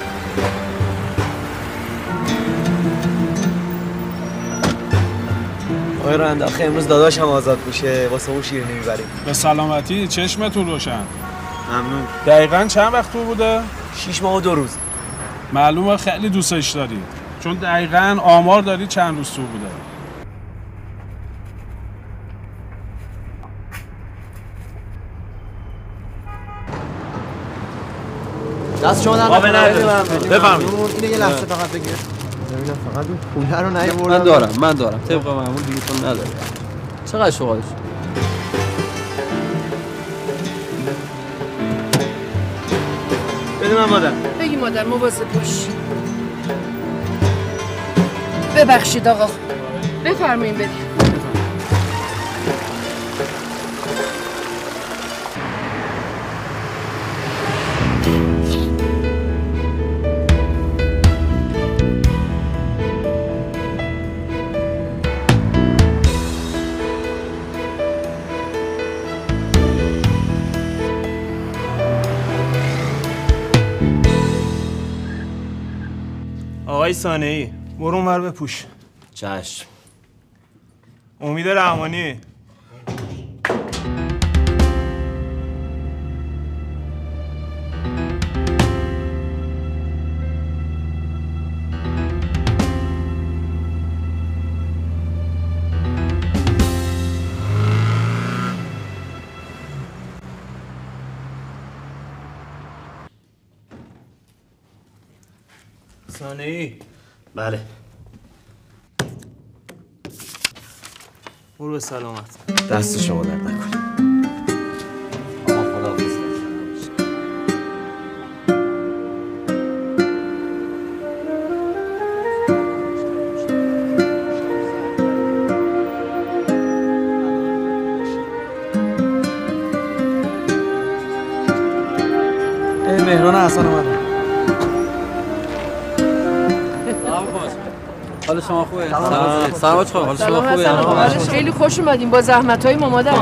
آقای رنده آخه امروز داداشم آزاد میشه واسه اون شیرینی میبریم به سلامتی چشمتون روشن ممنون دقیقاً چند وقت تو بوده؟ شیش ماه و دو روز معلومه خیلی دوستش داری چون دقیقاً آمار داری چند روز تو بوده دست شما در آبه نداره. بفرمایید. اینه یه لحظه فقط بگیر ببینم فقط اون پوله رو نیاوردم من دارم من دارم طبق معمول دیگه تو نداری چقدر شغالش بده من مادر بگی مادر مواظب باش ببخشید آقا بفرمایید بدید آقای سانه‌ای برو اونور بپوش چشم امید رحمانی سانه‌ای بله برو به سلامت دست شما درد نکنه آقا خداحافظ مهران حسن اومدن حال شما خوبه؟ سلام سلام خوبه حال شما خوبه؟ سلام خیلی خوش اومدین با زحمت‌های ما مادر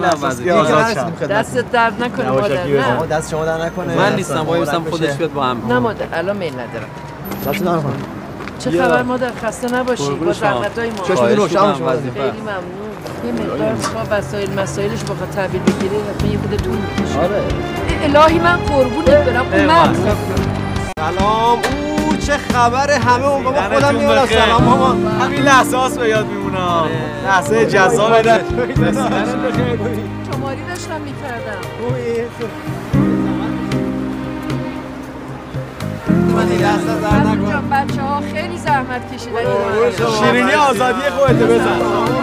دستت درد نکنه مادر نه دست شما درد نکنه من نیستم وایسم خودش بیاد با هم نه مادر الان میل ندارم دست درد کنه چه خبر مادر خسته نباشی با زحمت‌های ما چشم روشن شما خیلی ممنون یه مقدار شما وسایل مسائلش بخواد تحویل بگیره حتما یه خود طول می‌کشه آره الهی من قربونت برم اومد سلام. او چه خبره؟ همه اون بابا خودم میونم. سلام مامان. همین لحظه هاست به یاد میمونم. لحظه جذاب ده. شماری داشتم میکردم. جان بچه ها خیلی زحمت کشیدن. شیرینی آزادی خودت بزن.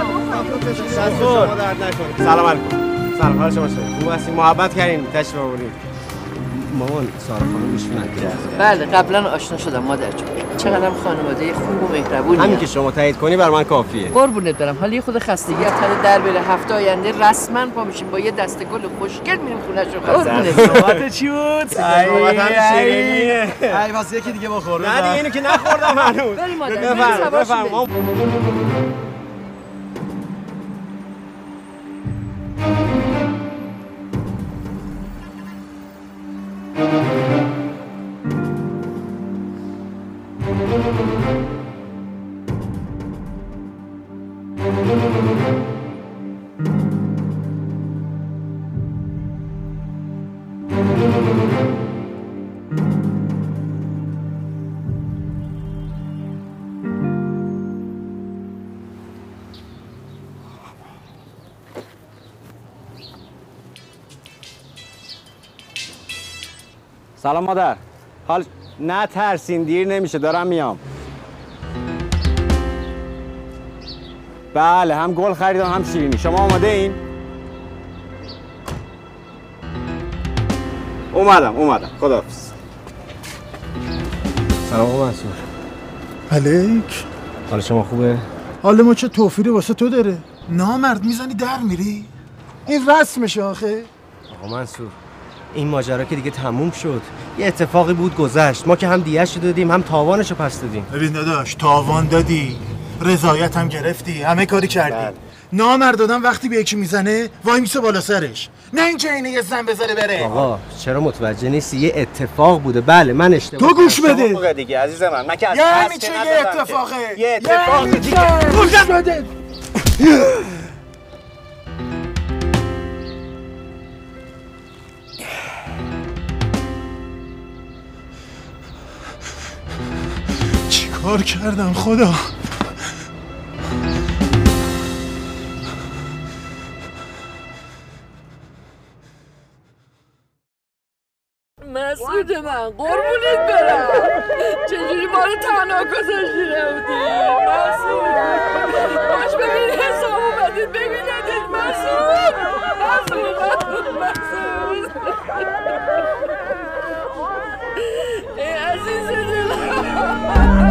سلام علیکم. سلام حال شما چطوره؟ خوب هستین؟ محبت کردین تشریف آوردین. مامان سارا خانم میشونن که بله قبلا آشنا شدم مادر جون. چقدرم خانواده خوب و مهربونی. همین که شما تایید کنی بر من کافیه. قربونت برم. حالا یه خود خستگی از تن در بره. هفته آینده رسما پا میشیم با یه دسته گل خوشگل میریم خونه‌شون. قربونت. صحبت چی بود؟ صحبت هم شیرینیه. ای واسه یکی دیگه بخور. نه دیگه اینو که نخوردم هنوز. بریم مادر. بفرمایید بفرمایید. سلام مادر. حال نه ترسین دیر نمیشه دارم میام. بله هم گل خریدم هم شیرینی. شما آماده این؟ اومدم اومدم. خداحافظ. سلام آقا منصور. علیک. حال شما خوبه؟ حال ما چه توفیری واسه تو داره؟ نامرد میزنی در میری؟ این رسمشه آخه. آقا منصور این ماجرا که دیگه تموم شد. یه اتفاقی بود گذشت. ما که هم دیه‌اش دادیم هم تاوانشو پس دادیم. ببین داداش تاوان دادی، رضایت هم گرفتی، همه کاری کردی. بله. نامرد دادن وقتی به یکی میزنه وای میسه بالا سرش، نه اینکه اینه یه زن بذاره بره. آقا چرا متوجه نیستی؟ یه اتفاق بوده. بله من اشتباه. تو گوش بده. موقع دیگه عزیز من. من که از یعنی چه یه اتفاقه؟ یه اتفاق دیگه. گوش بده. چیکار کردم خدا؟ مسعود من قربونت برم. چجوری ما رو تنها گذاشتی رفتی مسعود؟ باش ببین حساب اومدید ببیندید مسعود. مسعود مسعود ای عزیز دلم.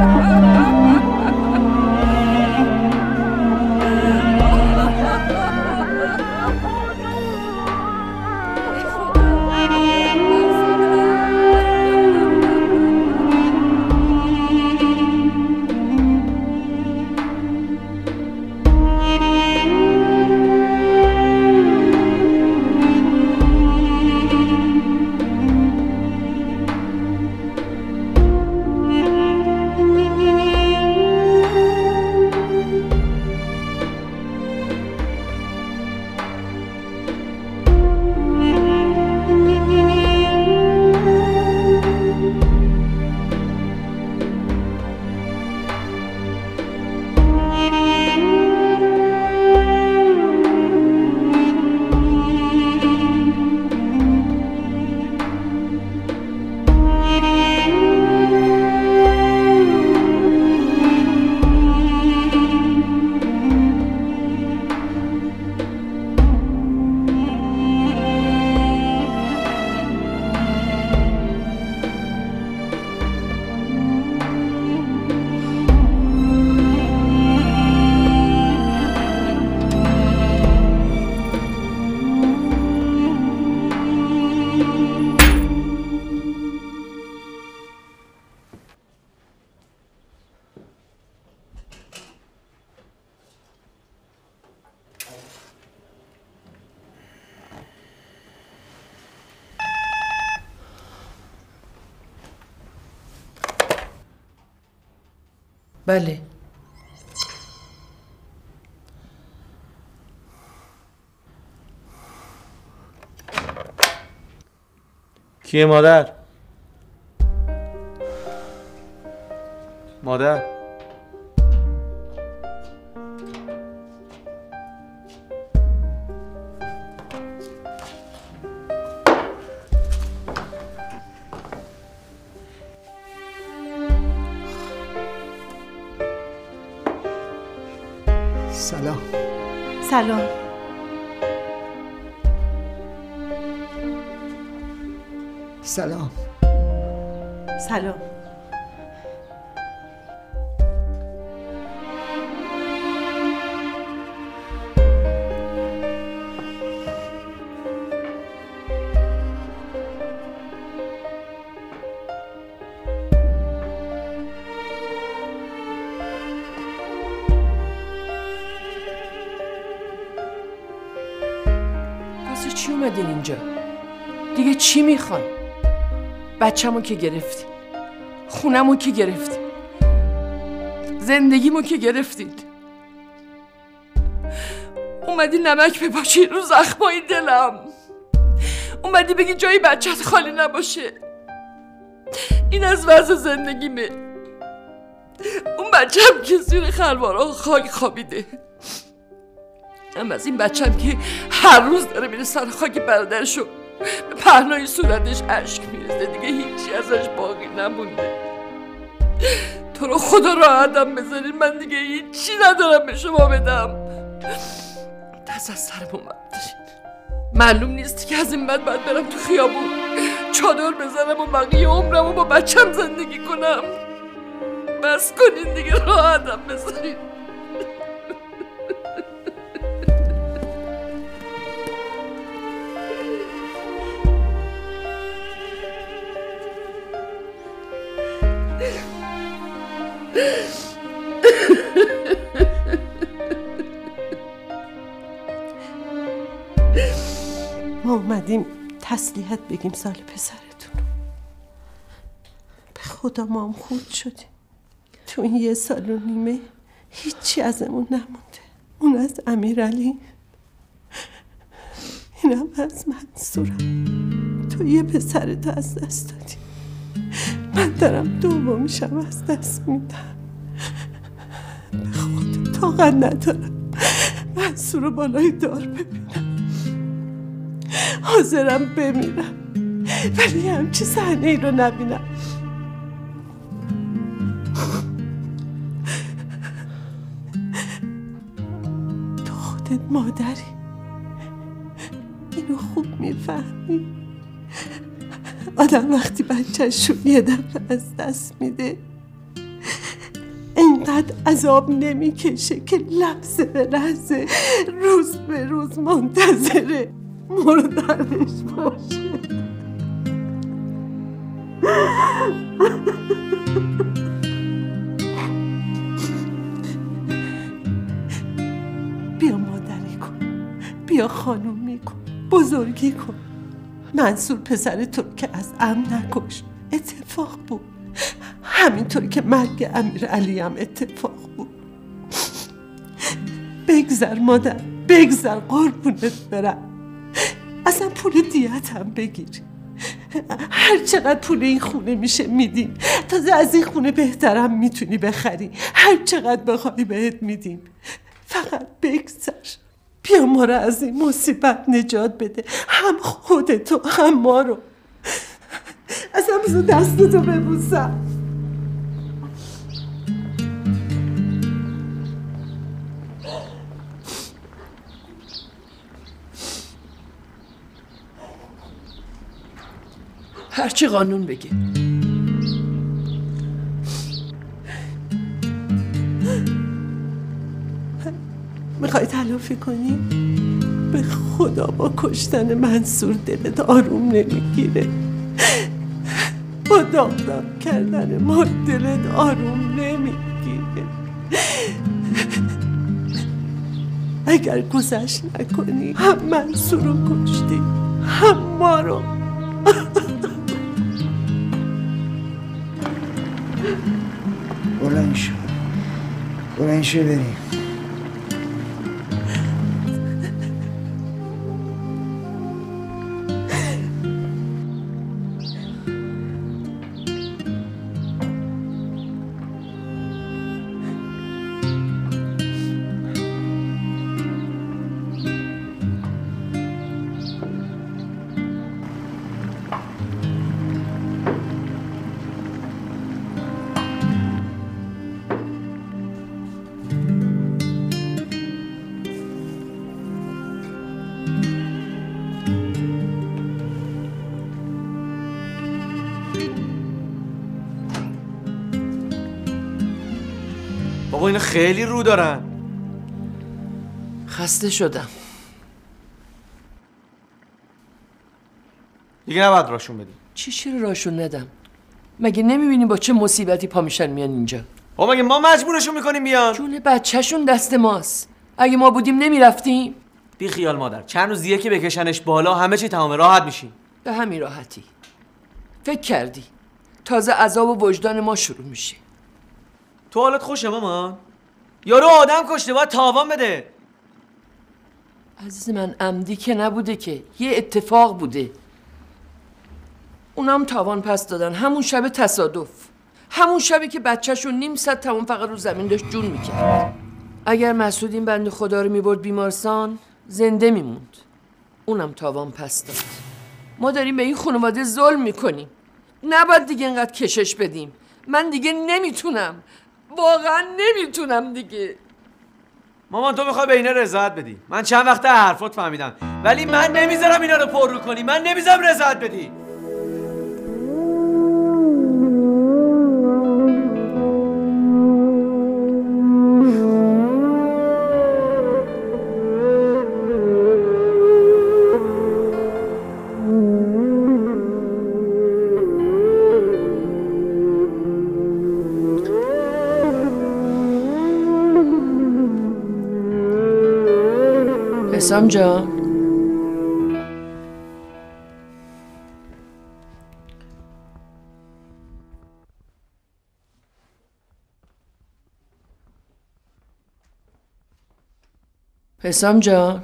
بله. کیه مادر؟ مادر سلام. سلام. سلام. سلام. واسه چی اومدین اینجا؟ دیگه چی میخوان؟ بچه‌مو که گرفتی، خونمو که گرفتی، زندگیمو که گرفتید، اومدی نمک بپاشی رو زخمای دلم، اومدی بگی جایی بچه‌ت خالی نباشه. این از وضع زندگیمه. اون بچه‌م که زیر خلوارا خاک خوابیده، هم از این بچه‌م که هر روز داره میره سر خاک برادرشو به پهنای صورتش اشک میریزه، دیگه هیچی ازش باقی نمونده. تو رو خدا راحتم بذارین، من دیگه هیچی ندارم به شما بدم. دست از سرم اومد. معلوم نیست که از این بعد باید برم تو خیابون چادر بزنم و بقیه عمرم و با بچم زندگی کنم. بس کنین دیگه، راحتم بذارین. ما اومدیم تسلیت بگیم سال پسرتون. به خدا ما هم خود شدیم. تو این یه سال و نیمه هیچی ازمون نمونده. اون از امیرعلی، اینم از منصورم. تو یه پسرتو از دست دادی، من دارم دومیشم از دست میدم. به خدا طاقت ندارم منصور رو بالای دار ببینم. حاضرم بمیرم ولی همچی صحنه ای رو نبینم. تو خودت مادری، اینو خوب میفهمی. آدم وقتی بچه‌شو یه دفعه از دست میده اینقدر عذاب نمیکشه که لحظه به لحظه، روز به روز منتظره مردنش باشه. بیا مادری کن، بیا خانومی کن، بزرگی کن. منصور پسر تو که از عمد نکش، اتفاق بود. همینطور که مرگ امیرعلی هم اتفاق بود. بگذر مادر، بگذر، قربونت برم. اصلا پول دیت هم بگیر، هر چقدر پول این خونه میشه میدیم. تازه از این خونه بهترم میتونی بخری، هر چقدر بخوای بهت میدیم. فقط بگذر، بیا ما رو از این مصیبت نجات بده، هم خودتو هم ما رو. اصلا بزن دستتو ببوسم. هرچی قانون بگه. میخوای تلافی کنی؟ به خدا با کشتن منصور دلت آروم نمیگیره. با داغ داغ کردن ما دلت آروم نمیگیره. اگر گذشت نکنی هم منصور رو کشتی هم ما رو. بلند شو، بلند شو بریم. بابا اینا خیلی رو دارن. خسته شدم. دیگه نباید راشون بدی. چی چی راشون ندم؟ مگه نمیبینی با چه مصیبتی پا میشن میان اینجا؟ بابا مگه ما مجبورشون میکنیم بیان؟ جون بچهشون دست ماست. اگه ما بودیم نمیرفتیم؟ بی خیال مادر، چند روز دیگه که بکشنش بالا همه چی تمام، راحت میشیم. به همین راحتی. فکر کردی تازه عذاب و وجدان ما شروع میشه. تو حالت خوشه مامان؟ یارو آدم کشته، باید تاوان بده. عزیز من عمدی که نبوده که، یه اتفاق بوده. اونم تاوان پس دادن همون شب تصادف، همون شبی که بچه‌شون نیم ساعت تمام فقط رو زمین داشت جون میکرد. اگر مسعود این بنده خدا رو میبرد بیمارستان زنده میموند. اونم تاوان پس داد. ما داریم به این خانواده ظلم میکنیم. نباید دیگه اینقدر کشش بدیم. من دیگه نمیتونم، واقعا نمیتونم دیگه. مامان تو میخوای به اینا رضایت بدی. من چند وقته حرفات فهمیدم، ولی من نمیذارم اینا رو پر رو کنی. من نمیذارم رضایت بدی. حسام جان، حسام جان،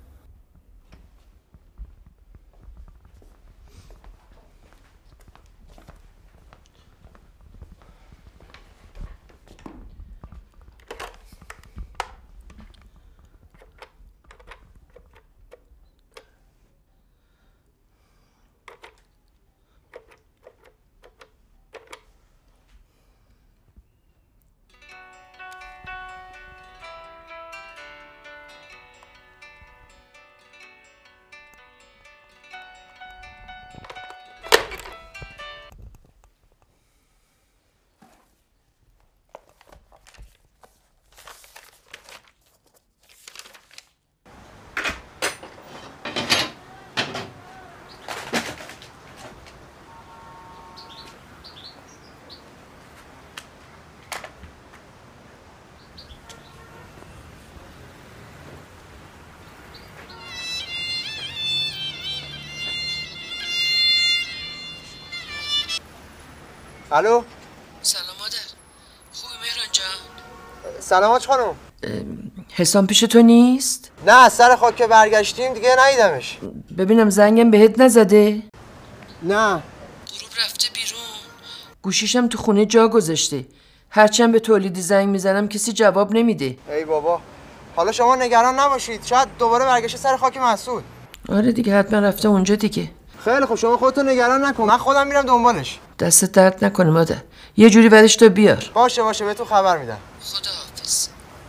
الو. سلام مادر. خوبی مهران جان؟ سلام حاج خانم. حسام پیش تو نیست؟ نه از سر خاک که برگشتیم دیگه ندیدمش. ببینم زنگم بهت نزده؟ نه. غروب رفته بیرون. گوشیشم تو خونه جا گذاشته. هرچند به تولیدی زنگ میزنم کسی جواب نمیده. ای بابا. حالا شما نگران نباشید، شاید دوباره برگشته سر خاک مسعود. آره دیگه حتما رفته اونجا دیگه. خیلی خوب، شما خودتون نگران نکن، من خودم میرم دنبالش. دست درد نکنه مادر، یه جوری ورش تو بیار. باشه باشه بهتون خبر میدم. خداحافظ.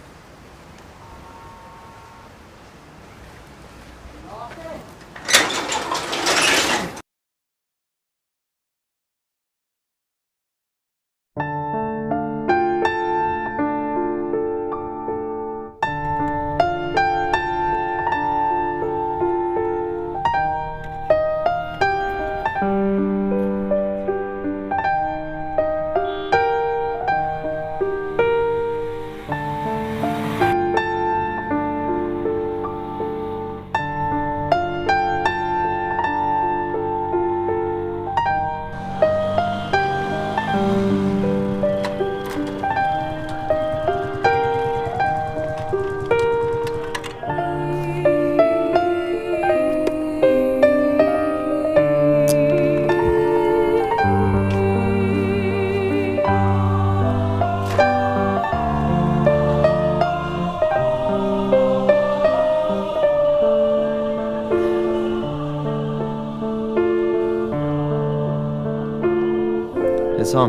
حسام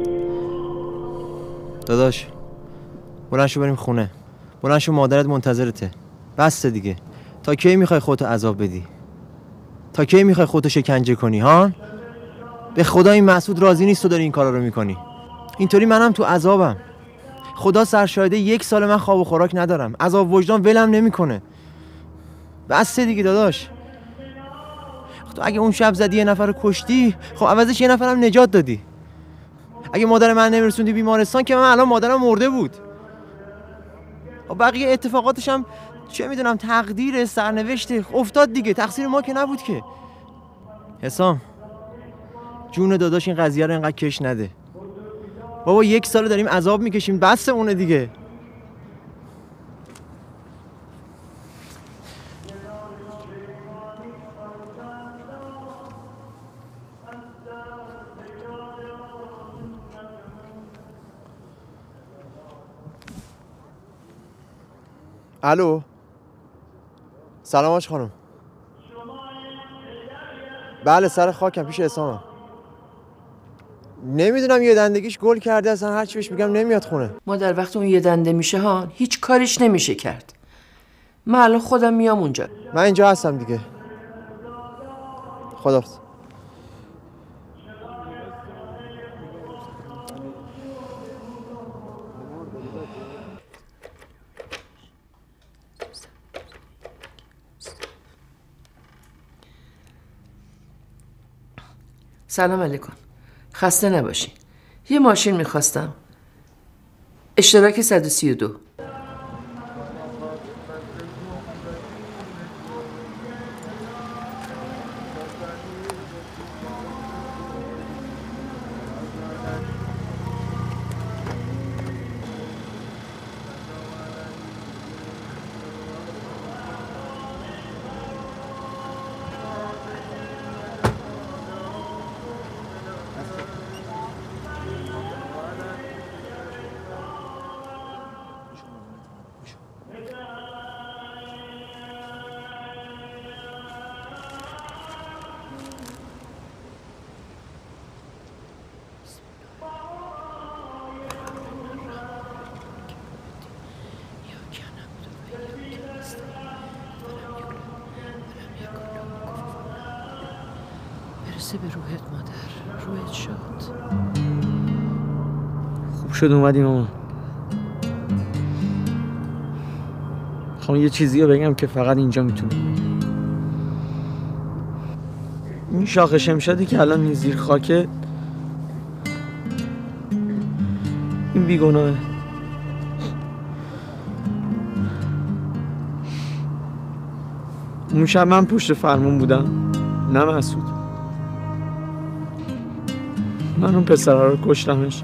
داداش، بلند شو بریم خونه. بلند شو، مادرت منتظرته. بسته دیگه. تا کی میخوای خودتو عذاب بدی؟ تا کی میخوای خودتو شکنجه کنی ها؟ به خدا این مسعود راضی نیست تو داری این کارا رو میکنی. اینطوری منم تو عذابم. خدا سرشاهده یک سال من خواب و خوراک ندارم. عذاب وجدان ولم نمیکنه. بسه دیگه داداش. تو اگه اون شب زدی یه نفر رو کشتی، خب عوضش یه نفرم نجات دادی. اگه مادر من نمیرسوندی بیمارستان که من الان مادرم مرده بود. و بقیه اتفاقاتش هم چه میدونم تقدیر، سرنوشت افتاد دیگه، تقصیر ما که نبود که. حسام جون داداش این قضیه رو اینقدر کش نده. بابا یک سال داریم عذاب میکشیم، بس اونه دیگه. الو سلام آج خانم. بله سر خاکم پیش حسامم. نمیدونم یه دندگیش گل کرده، اصلا هر چی بهش میگم نمیاد خونه. ما در وقت اون یه دنده میشه ها هیچ کاریش نمیشه کرد. من الان خودم میام اونجا. من اینجا هستم دیگه. خداحافظ. سلام علیکم. خسته نباشی. یه ماشین میخواستم. اشتراک صد و سی و دو. برسه به روحت مادر، روحت شد. خوب شد اومدی مامان. خواهم یه چیزی رو بگم که فقط اینجا میتونم. این شاخ شمشادی که الان این زیر خاکه، این بیگناهه. اون شب من پشت فرمون بودم، نه مسعود. من اون پسره رو کشتمش،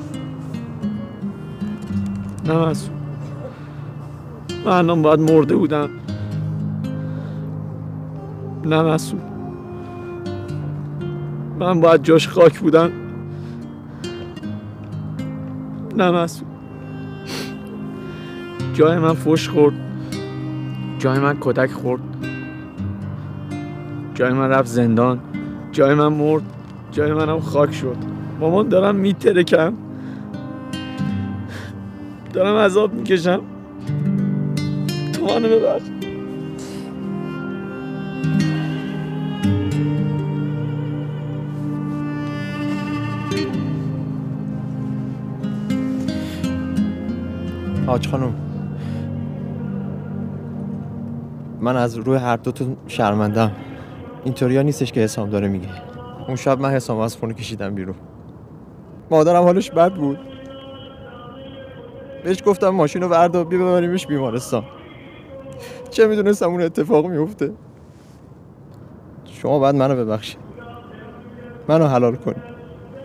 نه مسعود. من الان باید مرده بودم، نه مسعود. من باید جاش خاک بودم، نه مسعود. جای من فوش خورد، جای من کتک خورد، جای من رفت زندان، جای من مرد، جای منم خاک شد. مامان دارم میترکم، دارم عذاب میکشم، تو منو ببخش. حاج خانم، من از روی هر دوتون شرمندم. اینطوری ها نیستش که حسام داره میگه. اون شب من حسام از خونه کشیدم بیرون. مادرم حالش بد بود، بهش گفتم ماشین رو بردار بیا ببریمش بیمارستان. چه میدونستم اون اتفاق میفته. شما باید منو ببخشید، منو حلال کنید.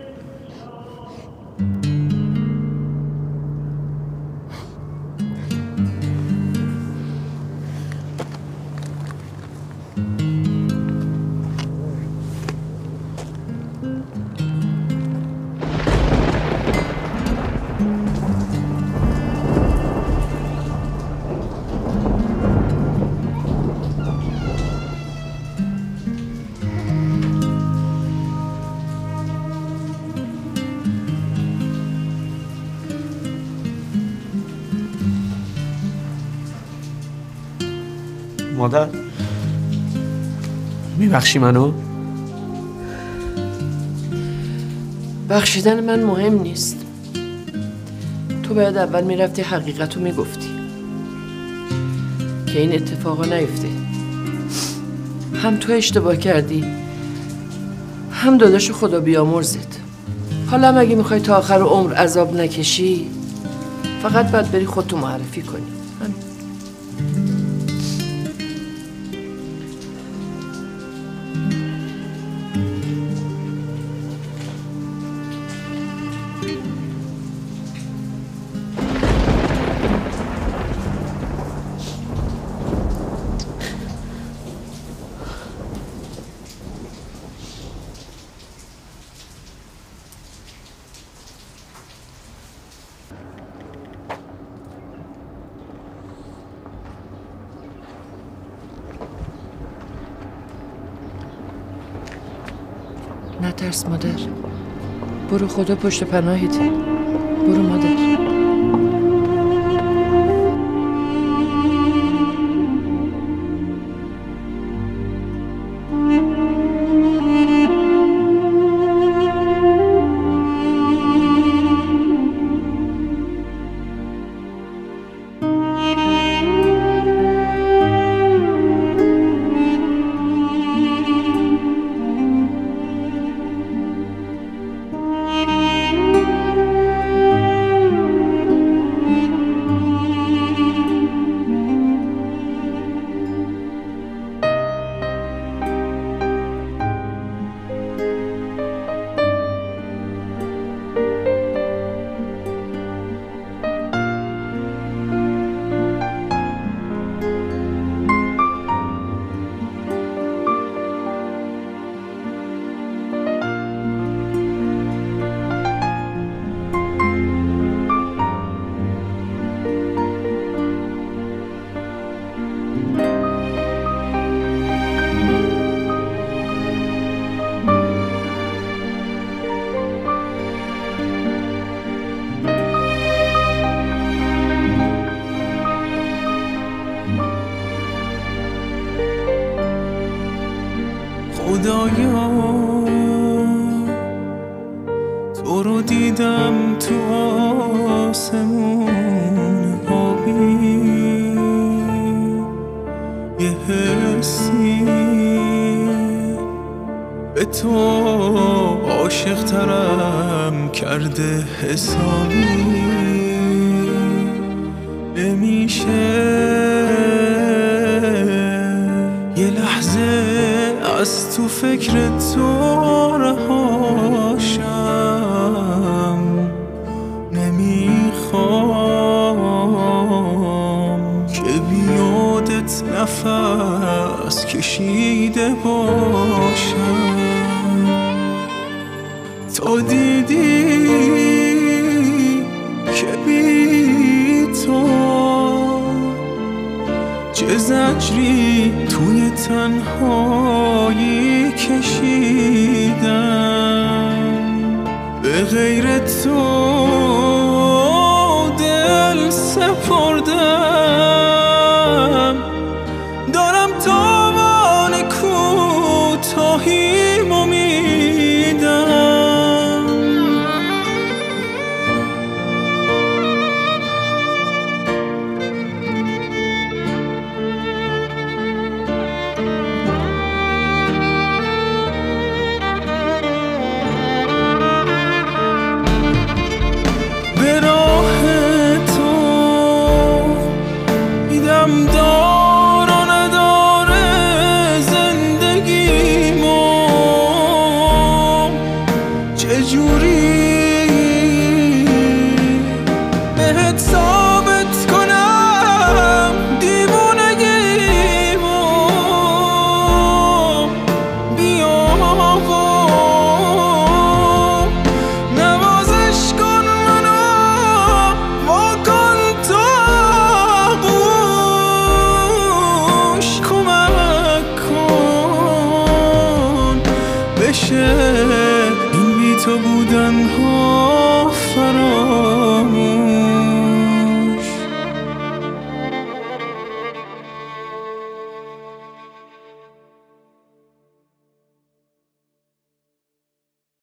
مادر میبخشی منو؟ بخشیدن من مهم نیست. تو باید اول میرفتی حقیقت رو میگفتی که این اتفاقا نیفته. هم تو اشتباه کردی هم داداش خدا بیامرزت. حالا هم اگه میخوای تا آخر عمر عذاب نکشی فقط باید بری خودتو معرفی کنی. همین. نترس مادر، برو، خدا پشت پناهته. برو مادر. خدایا تو رو دیدم تو آسمون آبی، یه حسی به تو عاشق ترم کرده حسابی. نمیشه یه لحظه از تو فکر تو رهاشم، نمیخوام که بیادت نفس کشیده باشم. تا دیدی که بی تو چه زجری توی تنهایی کشیدم، به غیر تو دل سپردم. دارم تاوان کوتاهیمو میدم. به